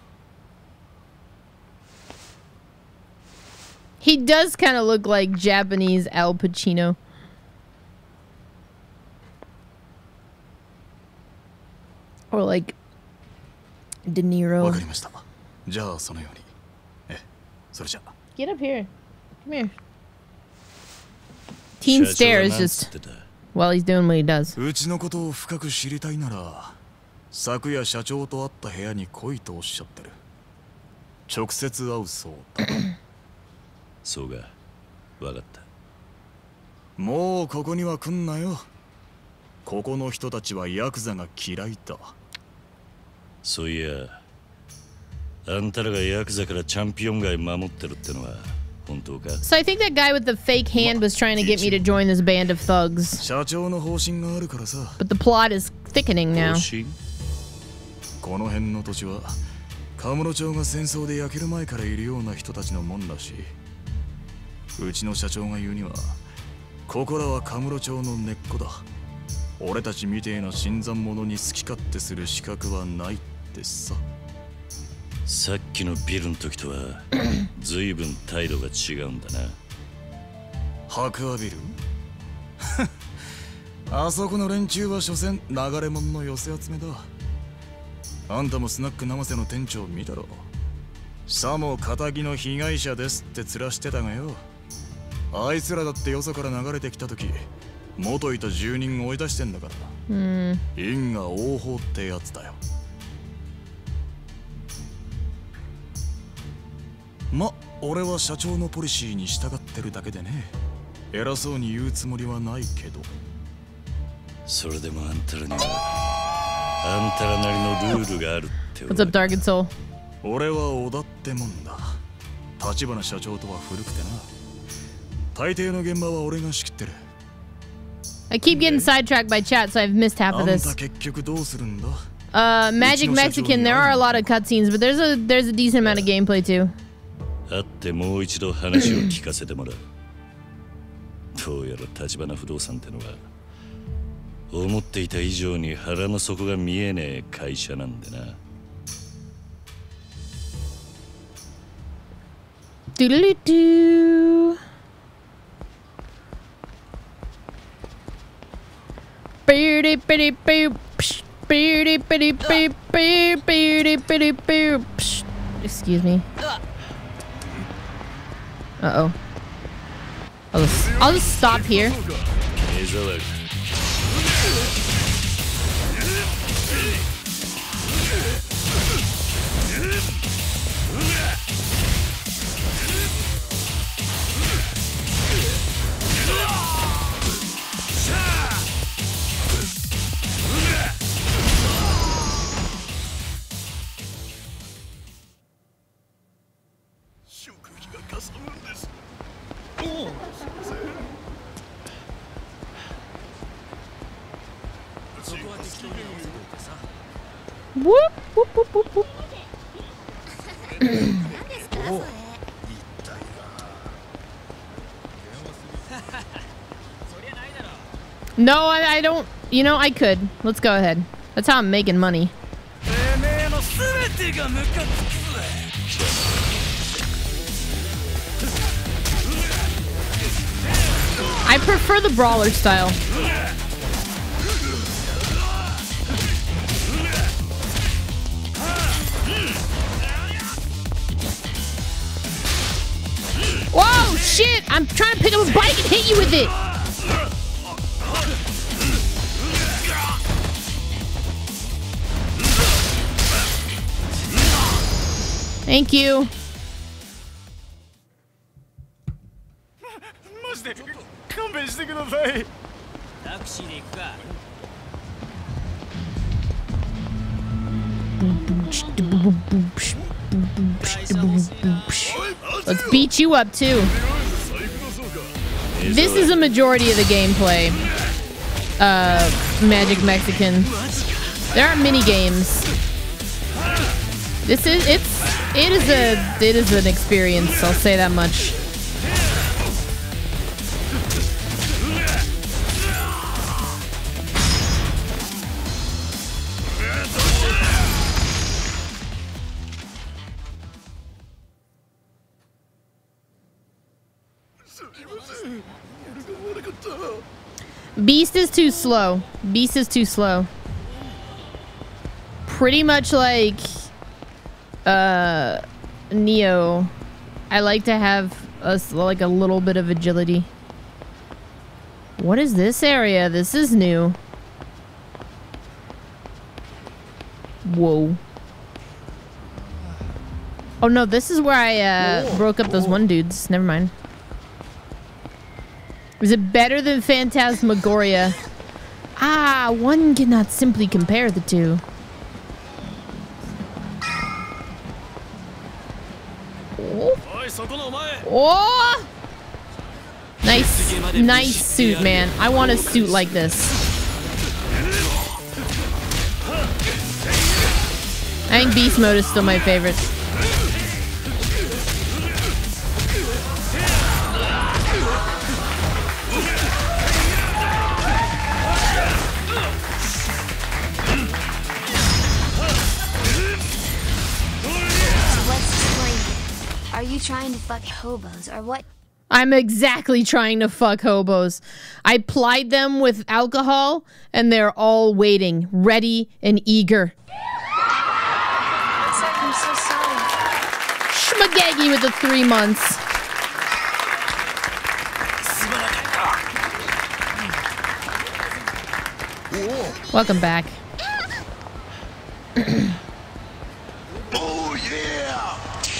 He does kind of look like Japanese Al Pacino. Or like De わ Niro. かりました。じゃあそのように。え、それじゃ。 Get up here. Come here. Teen stares just while he's doing what he does. うちのことを深く知りたいなら、昨夜社長と会った部屋に来いとおっしゃってる。直接会うそうだ。 そうが、わかった。 もうここには来んなよ。ここの人たちはヤクザが嫌いだ。 そういや、あんたらがヤクザからチャンピオン街守ってるってのは本当か？ So I think that guy with the fake hand was trying to get me to join this band of thugs. 社長の方針があるからさ。 But the plot is thickening now. 方針？ この辺の土地はカムロ町が戦争で焼ける前からいるような人たちのもんらしい。うちの社長が言うには、ここらはカムロ町の根っこだ。俺たちみてえな新参者に好き勝手する資格はないってさ。 さっきのビルの時とは随分態度が違うんだな。 白亜ビルあそこの連中は所詮流れ者の寄せ集めだ。あんたもスナック生瀬の店長見たろ。さも仇の被害者ですって面してたがよ。あいつらだってよそから流れてきた時、元いた住人追い出してんだから。 Mm. 因果応報ってやつだよ。ま、俺は社長のポリシーに従ってるだけでね。偉そうに言うつもりはないけど。 それでもあんたらにはあんたらなりのルールがあるって。 What's up, Dark and Soul? 俺は小田ってもんだ。立花社長とは古くてな。大抵の現場は俺が仕切ってる。 I keep getting sidetracked by chat, so I've missed half of あんた this. 結局どうするんだ？ Uh, Magic Mexican, there are a lot of cutscenes, but there's a there's a decent amount of gameplay too. 会ってもう一度話を聞かせてもらう。どうやら立花不動産ってのは思っていた以上に腹の底が見えねえ会社なんでな。 Doodly-doo. Beardy-bitty-boo. Beardy-bitty-boo. Beardy-bitty-boo. Excuse me. Uh-oh. I'll just, I'll just stop here. Whoop, whoop, whoop, whoop, whoop. No, I, I don't. You know, I could. Let's go ahead. That's how I'm making money. I prefer the brawler style. Whoa, shit! I'm trying to pick up a bike and hit you with it! Thank you. Let's beat you up too. This is a majority of the gameplay. Uh, Magic Mexican. There are mini games. This is it's it is a it is an experience. I'll say that much. Beast is too slow. Beast is too slow. Pretty much like uh Neo. I like to have a, like a little bit of agility. What is this area? This is new. Whoa. Oh no, this is where I uh, broke up those one dudes. Never mind. Is it better than Phantasmagoria? Ah, one cannot simply compare the two. Oh. Oh! Nice, nice suit, man. I want a suit like this. I think Beast Mode is still my favorite. Are you trying to fuck hobos or what? I'm exactly trying to fuck hobos. I plied them with alcohol and they're all waiting, ready and eager. I'm so sorry. Schmagegi with the three months. Welcome back. Oh yeah!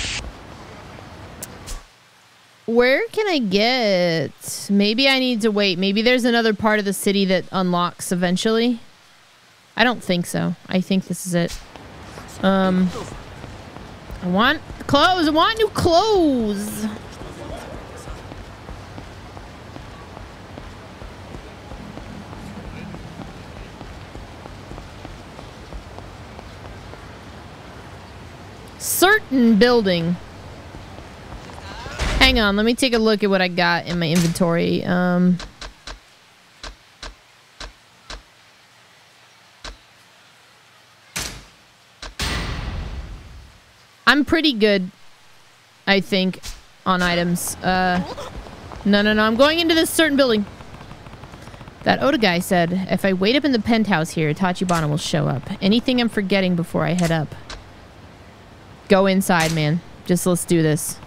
Where can I get? Maybe I need to wait. Maybe there's another part of the city that unlocks eventually. I don't think so. I think this is it. Um, I want clothes. I want new clothes. certain building. Hang on, let me take a look at what I got in my inventory. Um, I'm pretty good, I think, on items. Uh, no, no, no, I'm going into this certain building. That Oda guy said, if I wait up in the penthouse here, Tachibana will show up. Anything I'm forgetting before I head up? Go inside, man. Just let's do this.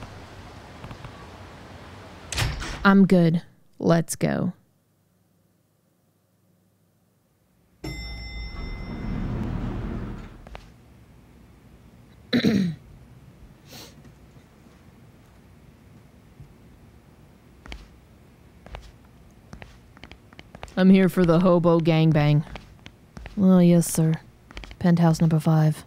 I'm good. Let's go. I'm here for the hobo gangbang. Well, yes, sir. Penthouse number five.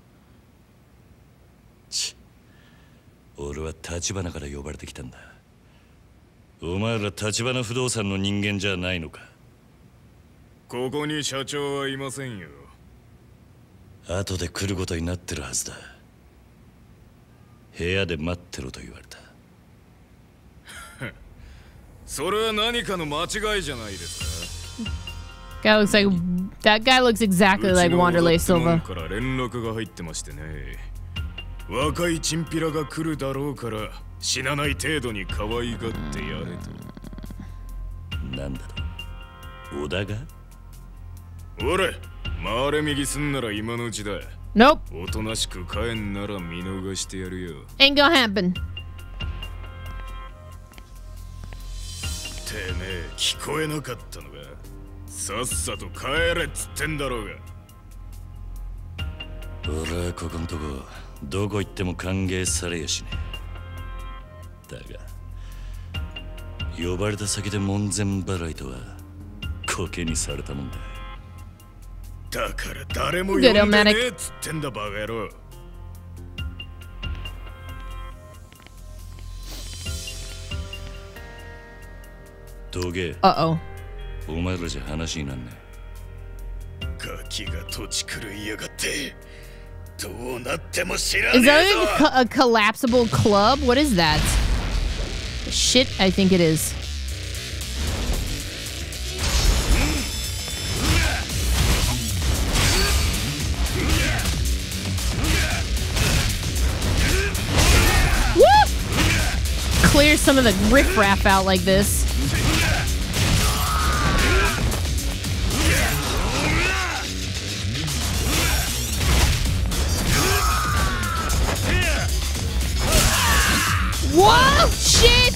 俺は立花から呼ばれてきたんだ。お前ら立花不動産の人間じゃないのか。 ここに社長はいませんよ。 後で来ることになってるはずだ。部屋で待ってろと言われた。 それは何かの間違いじゃないですか。 Guy looks like that guy looks exactly like Wanderlei Silva. から連絡が入ってましてね。若いチンピラが来るだろうから死なない程度に可愛がってやれと。 なんだろう。小田が？ 俺、回れ右すんなら今のうちだ。 Nope. おとなしく帰んなら見逃してやるよ。 Ain't gonna happen. てめえ聞こえなかったのか。さっさと帰れっつってんだろうが。 俺はここんとこどこ行っても歓迎されやしねえ。だが呼ばれた先で門前払いとはコケにされたもんだ。 だから誰も呼んでねえっつってんだバカ野郎。 どげ。 Uh-oh. お前らじゃ話になんねえ。ガキが土地狂いやがって。どうなっても知らね Is え that ぞ。 like a, a collapsible club? What is that? Shit, I think it is. Woo! Clear some of the riffraff out like this. Whoa! Shit!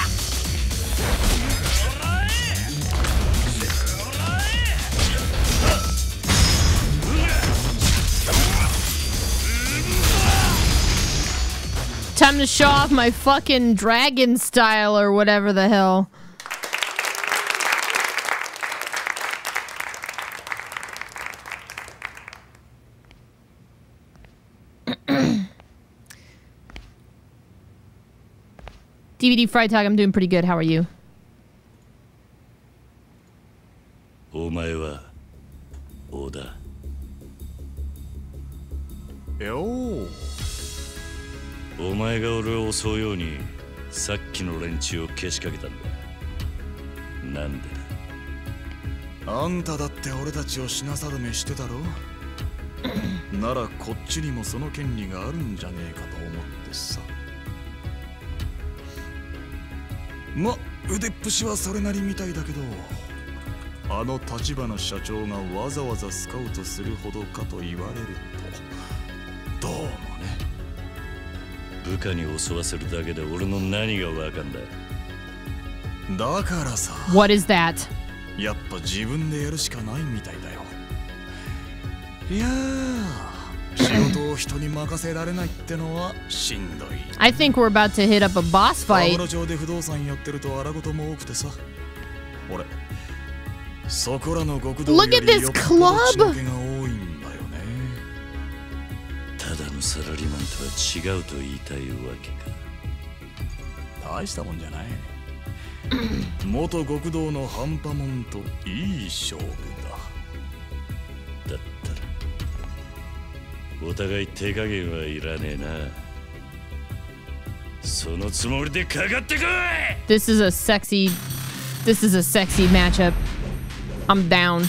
Time to show off my fucking dragon style or whatever the hell. D V D Fried Talk, I'm doing pretty good. How are you? お前は小田。 よう。 お前が俺を襲うようにさっきの連中をけしかけたんだ。なんでだ。あんただって俺たちを品定めしてたろ。ならこっちにもその権利があるんじゃねえかと思ってさ。ま、腕っぷしはそれなりみたいだけど、あの立花社長がわざわざスカウトするほどかと言われると、どうもね。 部下に襲わせるだけで俺の何がわかんだ。 だからさ。 What is that? やっぱ自分でやるしかないみたいだよ。いやー。仕事を人に任せられないってのはしんどい。 I think we're about to hit up a boss fight. カムロ町で不動産やってると荒事も多くてさ。俺、そこらの極道よりよっぽど血の気が多いんだよね。 ただのサラリーマンとは違うと言いたいわけか。大したもんじゃない。元極道の半端もんといい勝負だ。 だったらお互い手加減はいらねえな。そのつもりでかかってこい。 This is a sexy This is a sexy matchup. I'm down.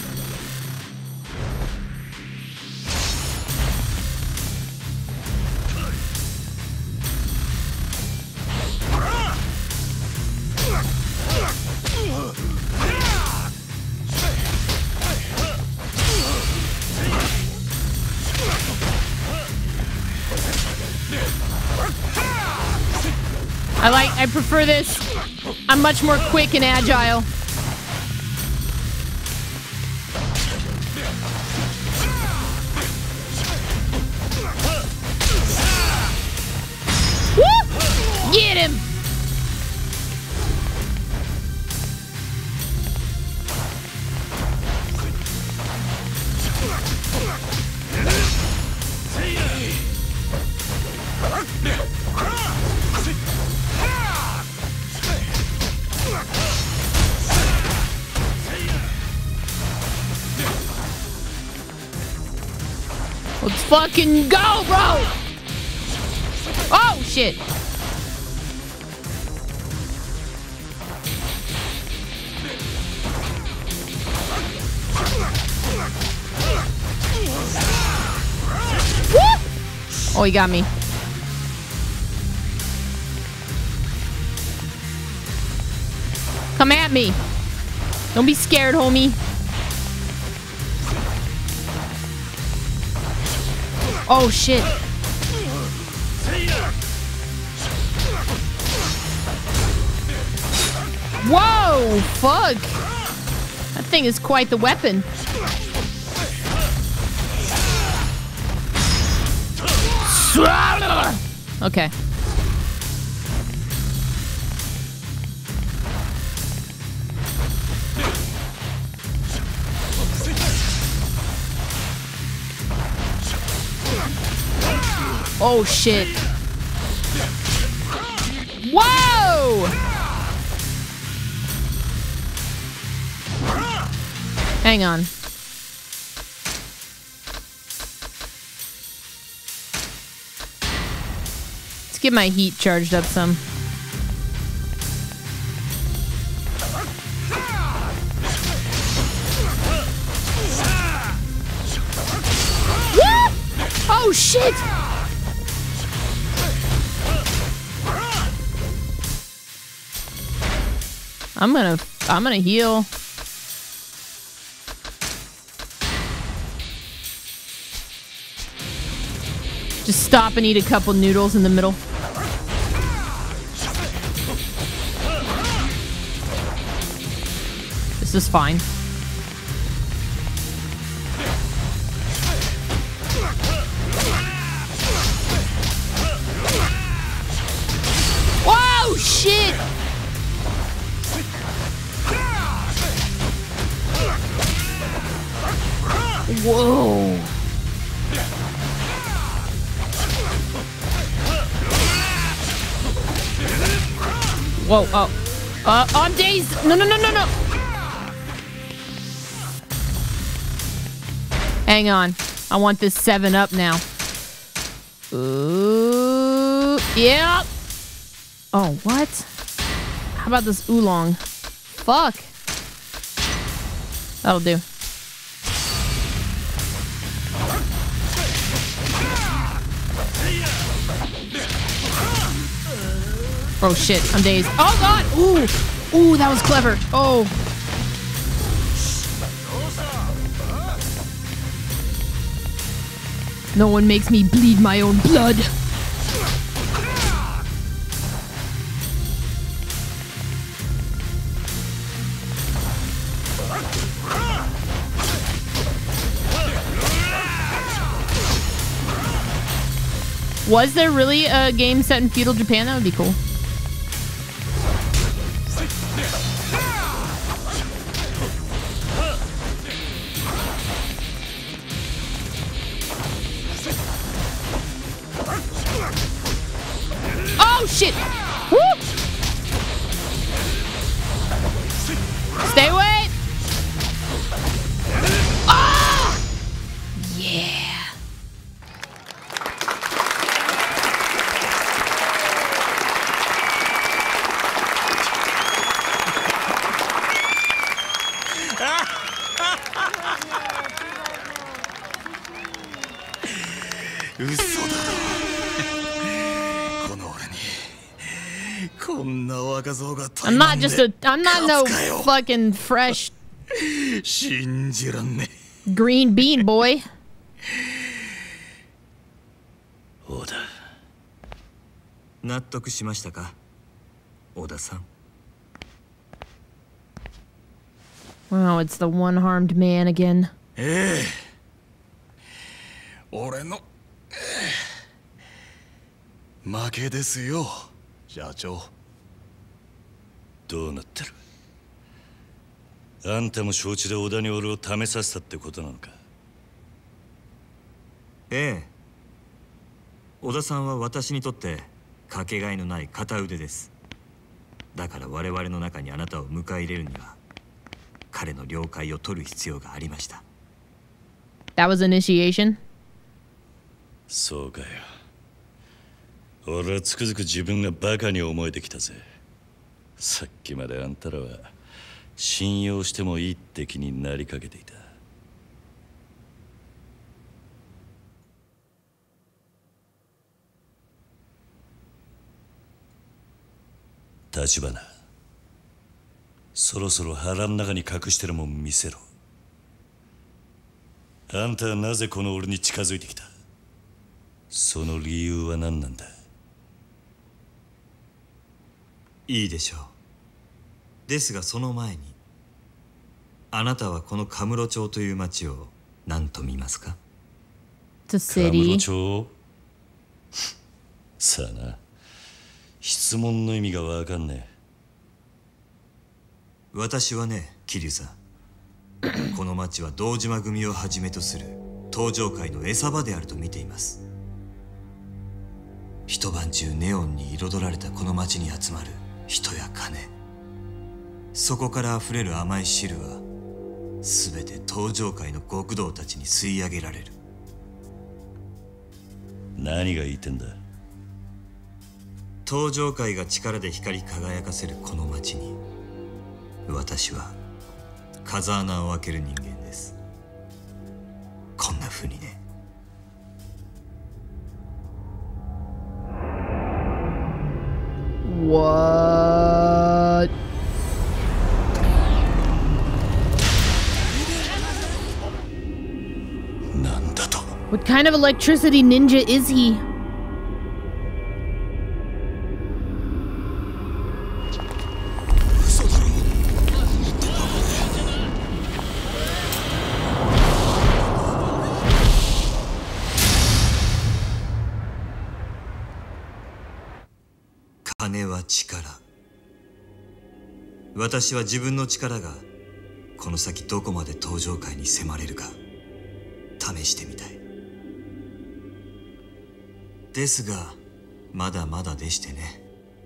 I like, I prefer this. I'm much more quick and agile. Woo! Get him! Let's fucking go, bro! Oh, shit. Woo! Oh, he got me. Come at me. Don't be scared, homie. Oh, shit. Whoa, fuck. That thing is quite the weapon. Okay. Oh, shit. Whoa! Hang on. Let's get my heat charged up some. Woo! Oh, shit! I'm gonna, I'm gonna heal. Just stop and eat a couple noodles in the middle. This is fine. Whoa, shit! Whoa. Whoa, oh. Uh, I'm dazed. No, no, no, no, no. Hang on. I want this seven up now. Ooh. Yeah. Oh, what? How about this oolong? Fuck. That'll do. Oh shit, I'm dazed. Oh god! Ooh! Ooh, that was clever. Oh. No one makes me bleed my own blood. Was there really a game set in feudal Japan? That would be cool. Oh shit! Woo! Stay away! Ah! Yeah. 嘘だろ。この俺にこんな若造が I'm not just a I'm not no fucking fresh 信じらんね。 green bean boy. オダ、 納得しましたか、小田さん。 Wow, it's the one-armed man again. ええ、俺の、ええ、負けですよ、社長。 どうなってる？あんたも承知で小田に俺を試させたってことなのか？ ええ、小田さんは私にとってかけがえのない片腕です。だから我々の中にあなたを迎え入れるには彼の了解を取る必要がありました。 That was initiation? そうかよ。俺はつくづく自分がバカに思えてきたぜ。さっきまであんたらは信用してもいいって気になりかけていた。立花、そろそろ腹の中に隠してるもん見せろ。あんたはなぜこの俺に近づいてきた？その理由は何なんだ？ いいでしょう。ですがその前に、あなたはこのカムロ町という町を何と見ますか？ The カムロ city. 町さあな、質問の意味がわかんねえ。 私はね、桐生さん、この町は堂島組をはじめとする東上界の餌場であると見ています。一晩中ネオンに彩られたこの町に集まる人や金、そこからあふれる甘い汁は全て東上界の極道たちに吸い上げられる。 何が言ってんだ？ 東上界が力で光り輝かせるこの町に、私は風穴を開ける人間です。こんな風にね。 What? What kind of electricity ninja is he? 金は力。私は自分の力がこの先どこまで登場界に迫れるか試してみたい。ですがまだまだでしてね。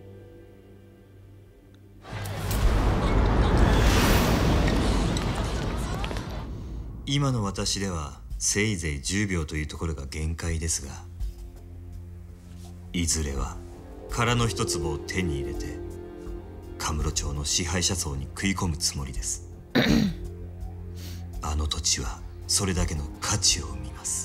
今の私ではせいぜいじゅうびょうというところが限界ですが、いずれは殻の一粒を手に入れてカムロ町の支配者層に食い込むつもりです。あの土地はそれだけの価値を生みます。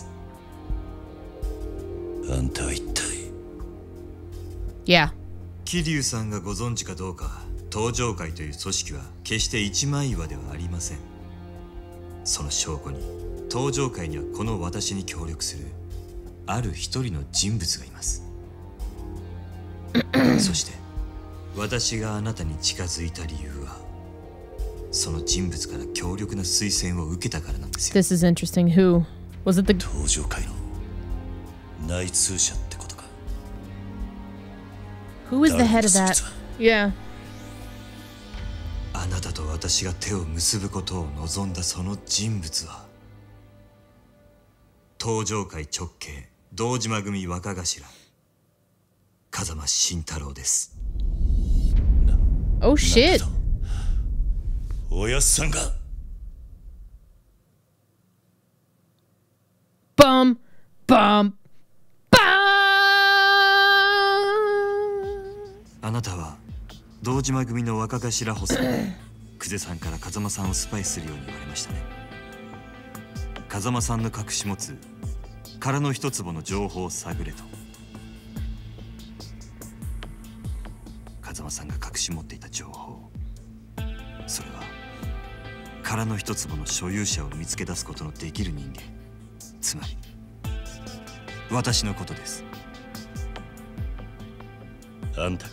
あんたは一体。 いや、 桐生さんがご存知かどうか、東上会という組織は決して一枚岩ではありません。その証拠に東上会にはこの私に協力するある一人の人物がいます。そして私があなたに近づいた理由はその人物から強力な推薦を受けたからなんですよ。 This is interesting. Who? Was it the... 東上会の内通者ってことか。 Who is the head of that? Yeah. あなたと私が手を結ぶことを望んだその人物は東上会直系堂島組若頭風間慎太郎です。 Oh shit. おやっさんが Bum bum bum. あなたは堂島組の若頭補佐久世さんから風間さんをスパイするように言われましたね。風間さんの隠し持つ空の一坪の情報を探れと。風間さんが隠し持っていた情報、それは空の一坪の所有者を見つけ出すことのできる人間、つまり私のことです。 あんたが？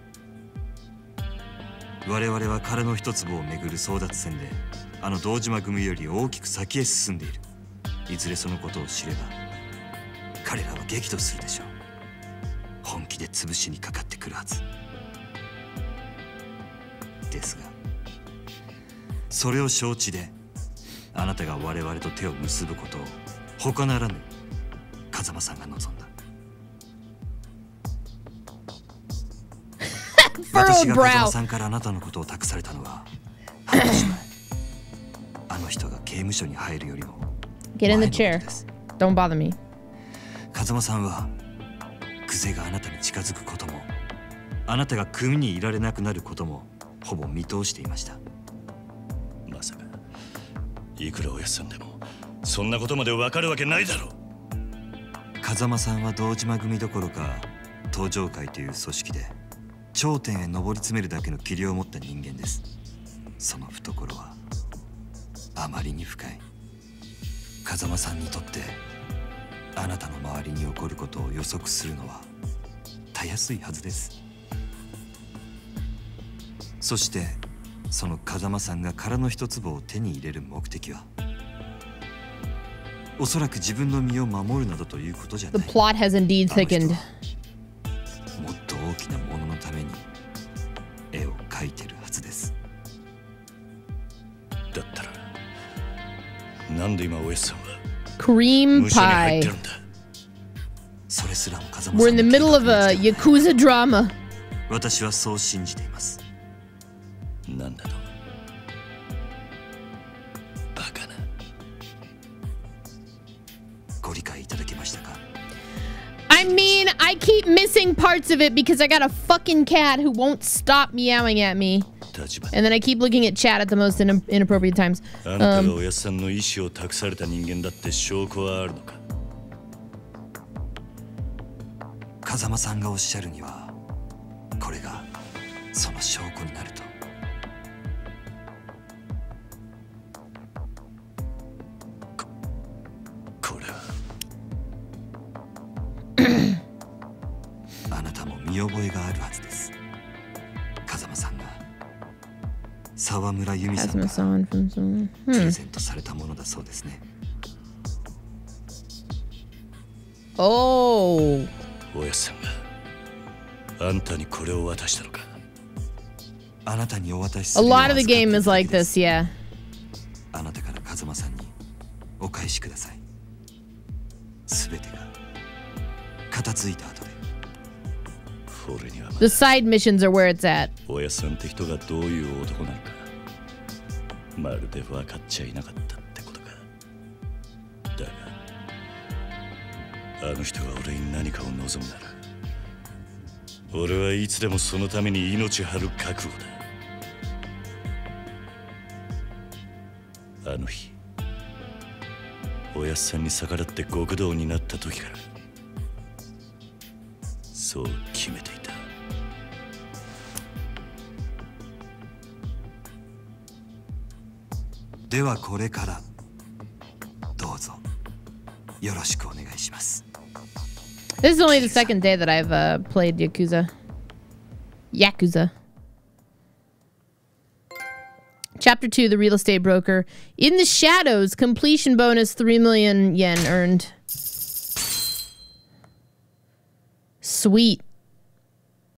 我々は空の一坪をめぐる争奪戦であの堂島組より大きく先へ進んでいる。いずれそのことを知れば彼らは激怒するでしょう。本気で潰しにかかってくるはずですが、それを承知であなたが我々と手を結ぶことを他ならぬ風間さんが望んだ。私が風間さんからあなたのことを託されたのは半年前。あの人が刑務所に入るよりも Get in the chair. Don't bother me. 風間さんはクゼがあなたに近づくこともあなたが組にいられなくなることもほぼ見通していました。 まさかいくらおやっさんでもそんなことまでわかるわけないだろう。 風間さんは堂島組どころか東上会という組織で頂点へ上り詰めるだけの器量を持った人間です。その懐はあまりに深い。風間さんにとってあなたの周りに起こることを予測するのはたやすいはずです。そしてその風間さんが空の一坪を手に入れる目的はおそらく自分の身を守るなどということじゃない。 The plot has indeed thickened. もっと大きなもののために絵を描いてるはずです。 だったらなんで今おやっさんは Cream 無所に入っ pie. てるんだ。 それすらも風間 We're さ in ん the の middle 計画 of に a 従って Yakuza drama. 私はそう信じています。 なんだと？バカな。 ご理解いただけましたか？ I mean, I keep missing parts of it because I got a fucking cat who won't stop meowing at me. And then I keep looking at chat at the most in inappropriate times. あんたが Um, おやっさんの意思を託された人間だって証拠はあるのか？ 風間さんがおっしゃるにはこれがその証拠になると。 これはあなたも見覚えがあるはずです。風間さんが沢村由美さんが Kazuma-san from someone. プレ Hmm. ゼントされたものだそうですね。 Oh. おやっさんがあんたにこれを渡したのか？ あなたにお渡しす A るよう lot of the 預かってい game た is だ like けで this, す。 yeah. あなたから風間さんにお返しください。すべてが片付いた後で。 俺には The side missions are where it's at. おやっさんって人がどういう男なのかまるで分かっちゃいなかったってことか。だがあの人が俺に何かを望むなら俺はいつでもそのために命張る覚悟だ。あの日おやっさんに逆らって極道になった時からそう決めていた。 ではこれからどうぞよろしくお願いします。 This is only the second day that I've uh, played Yakuza. Yakuza. Chapter two, The Real Estate Broker. In the Shadows, completion bonus three million yen earned. Sweet.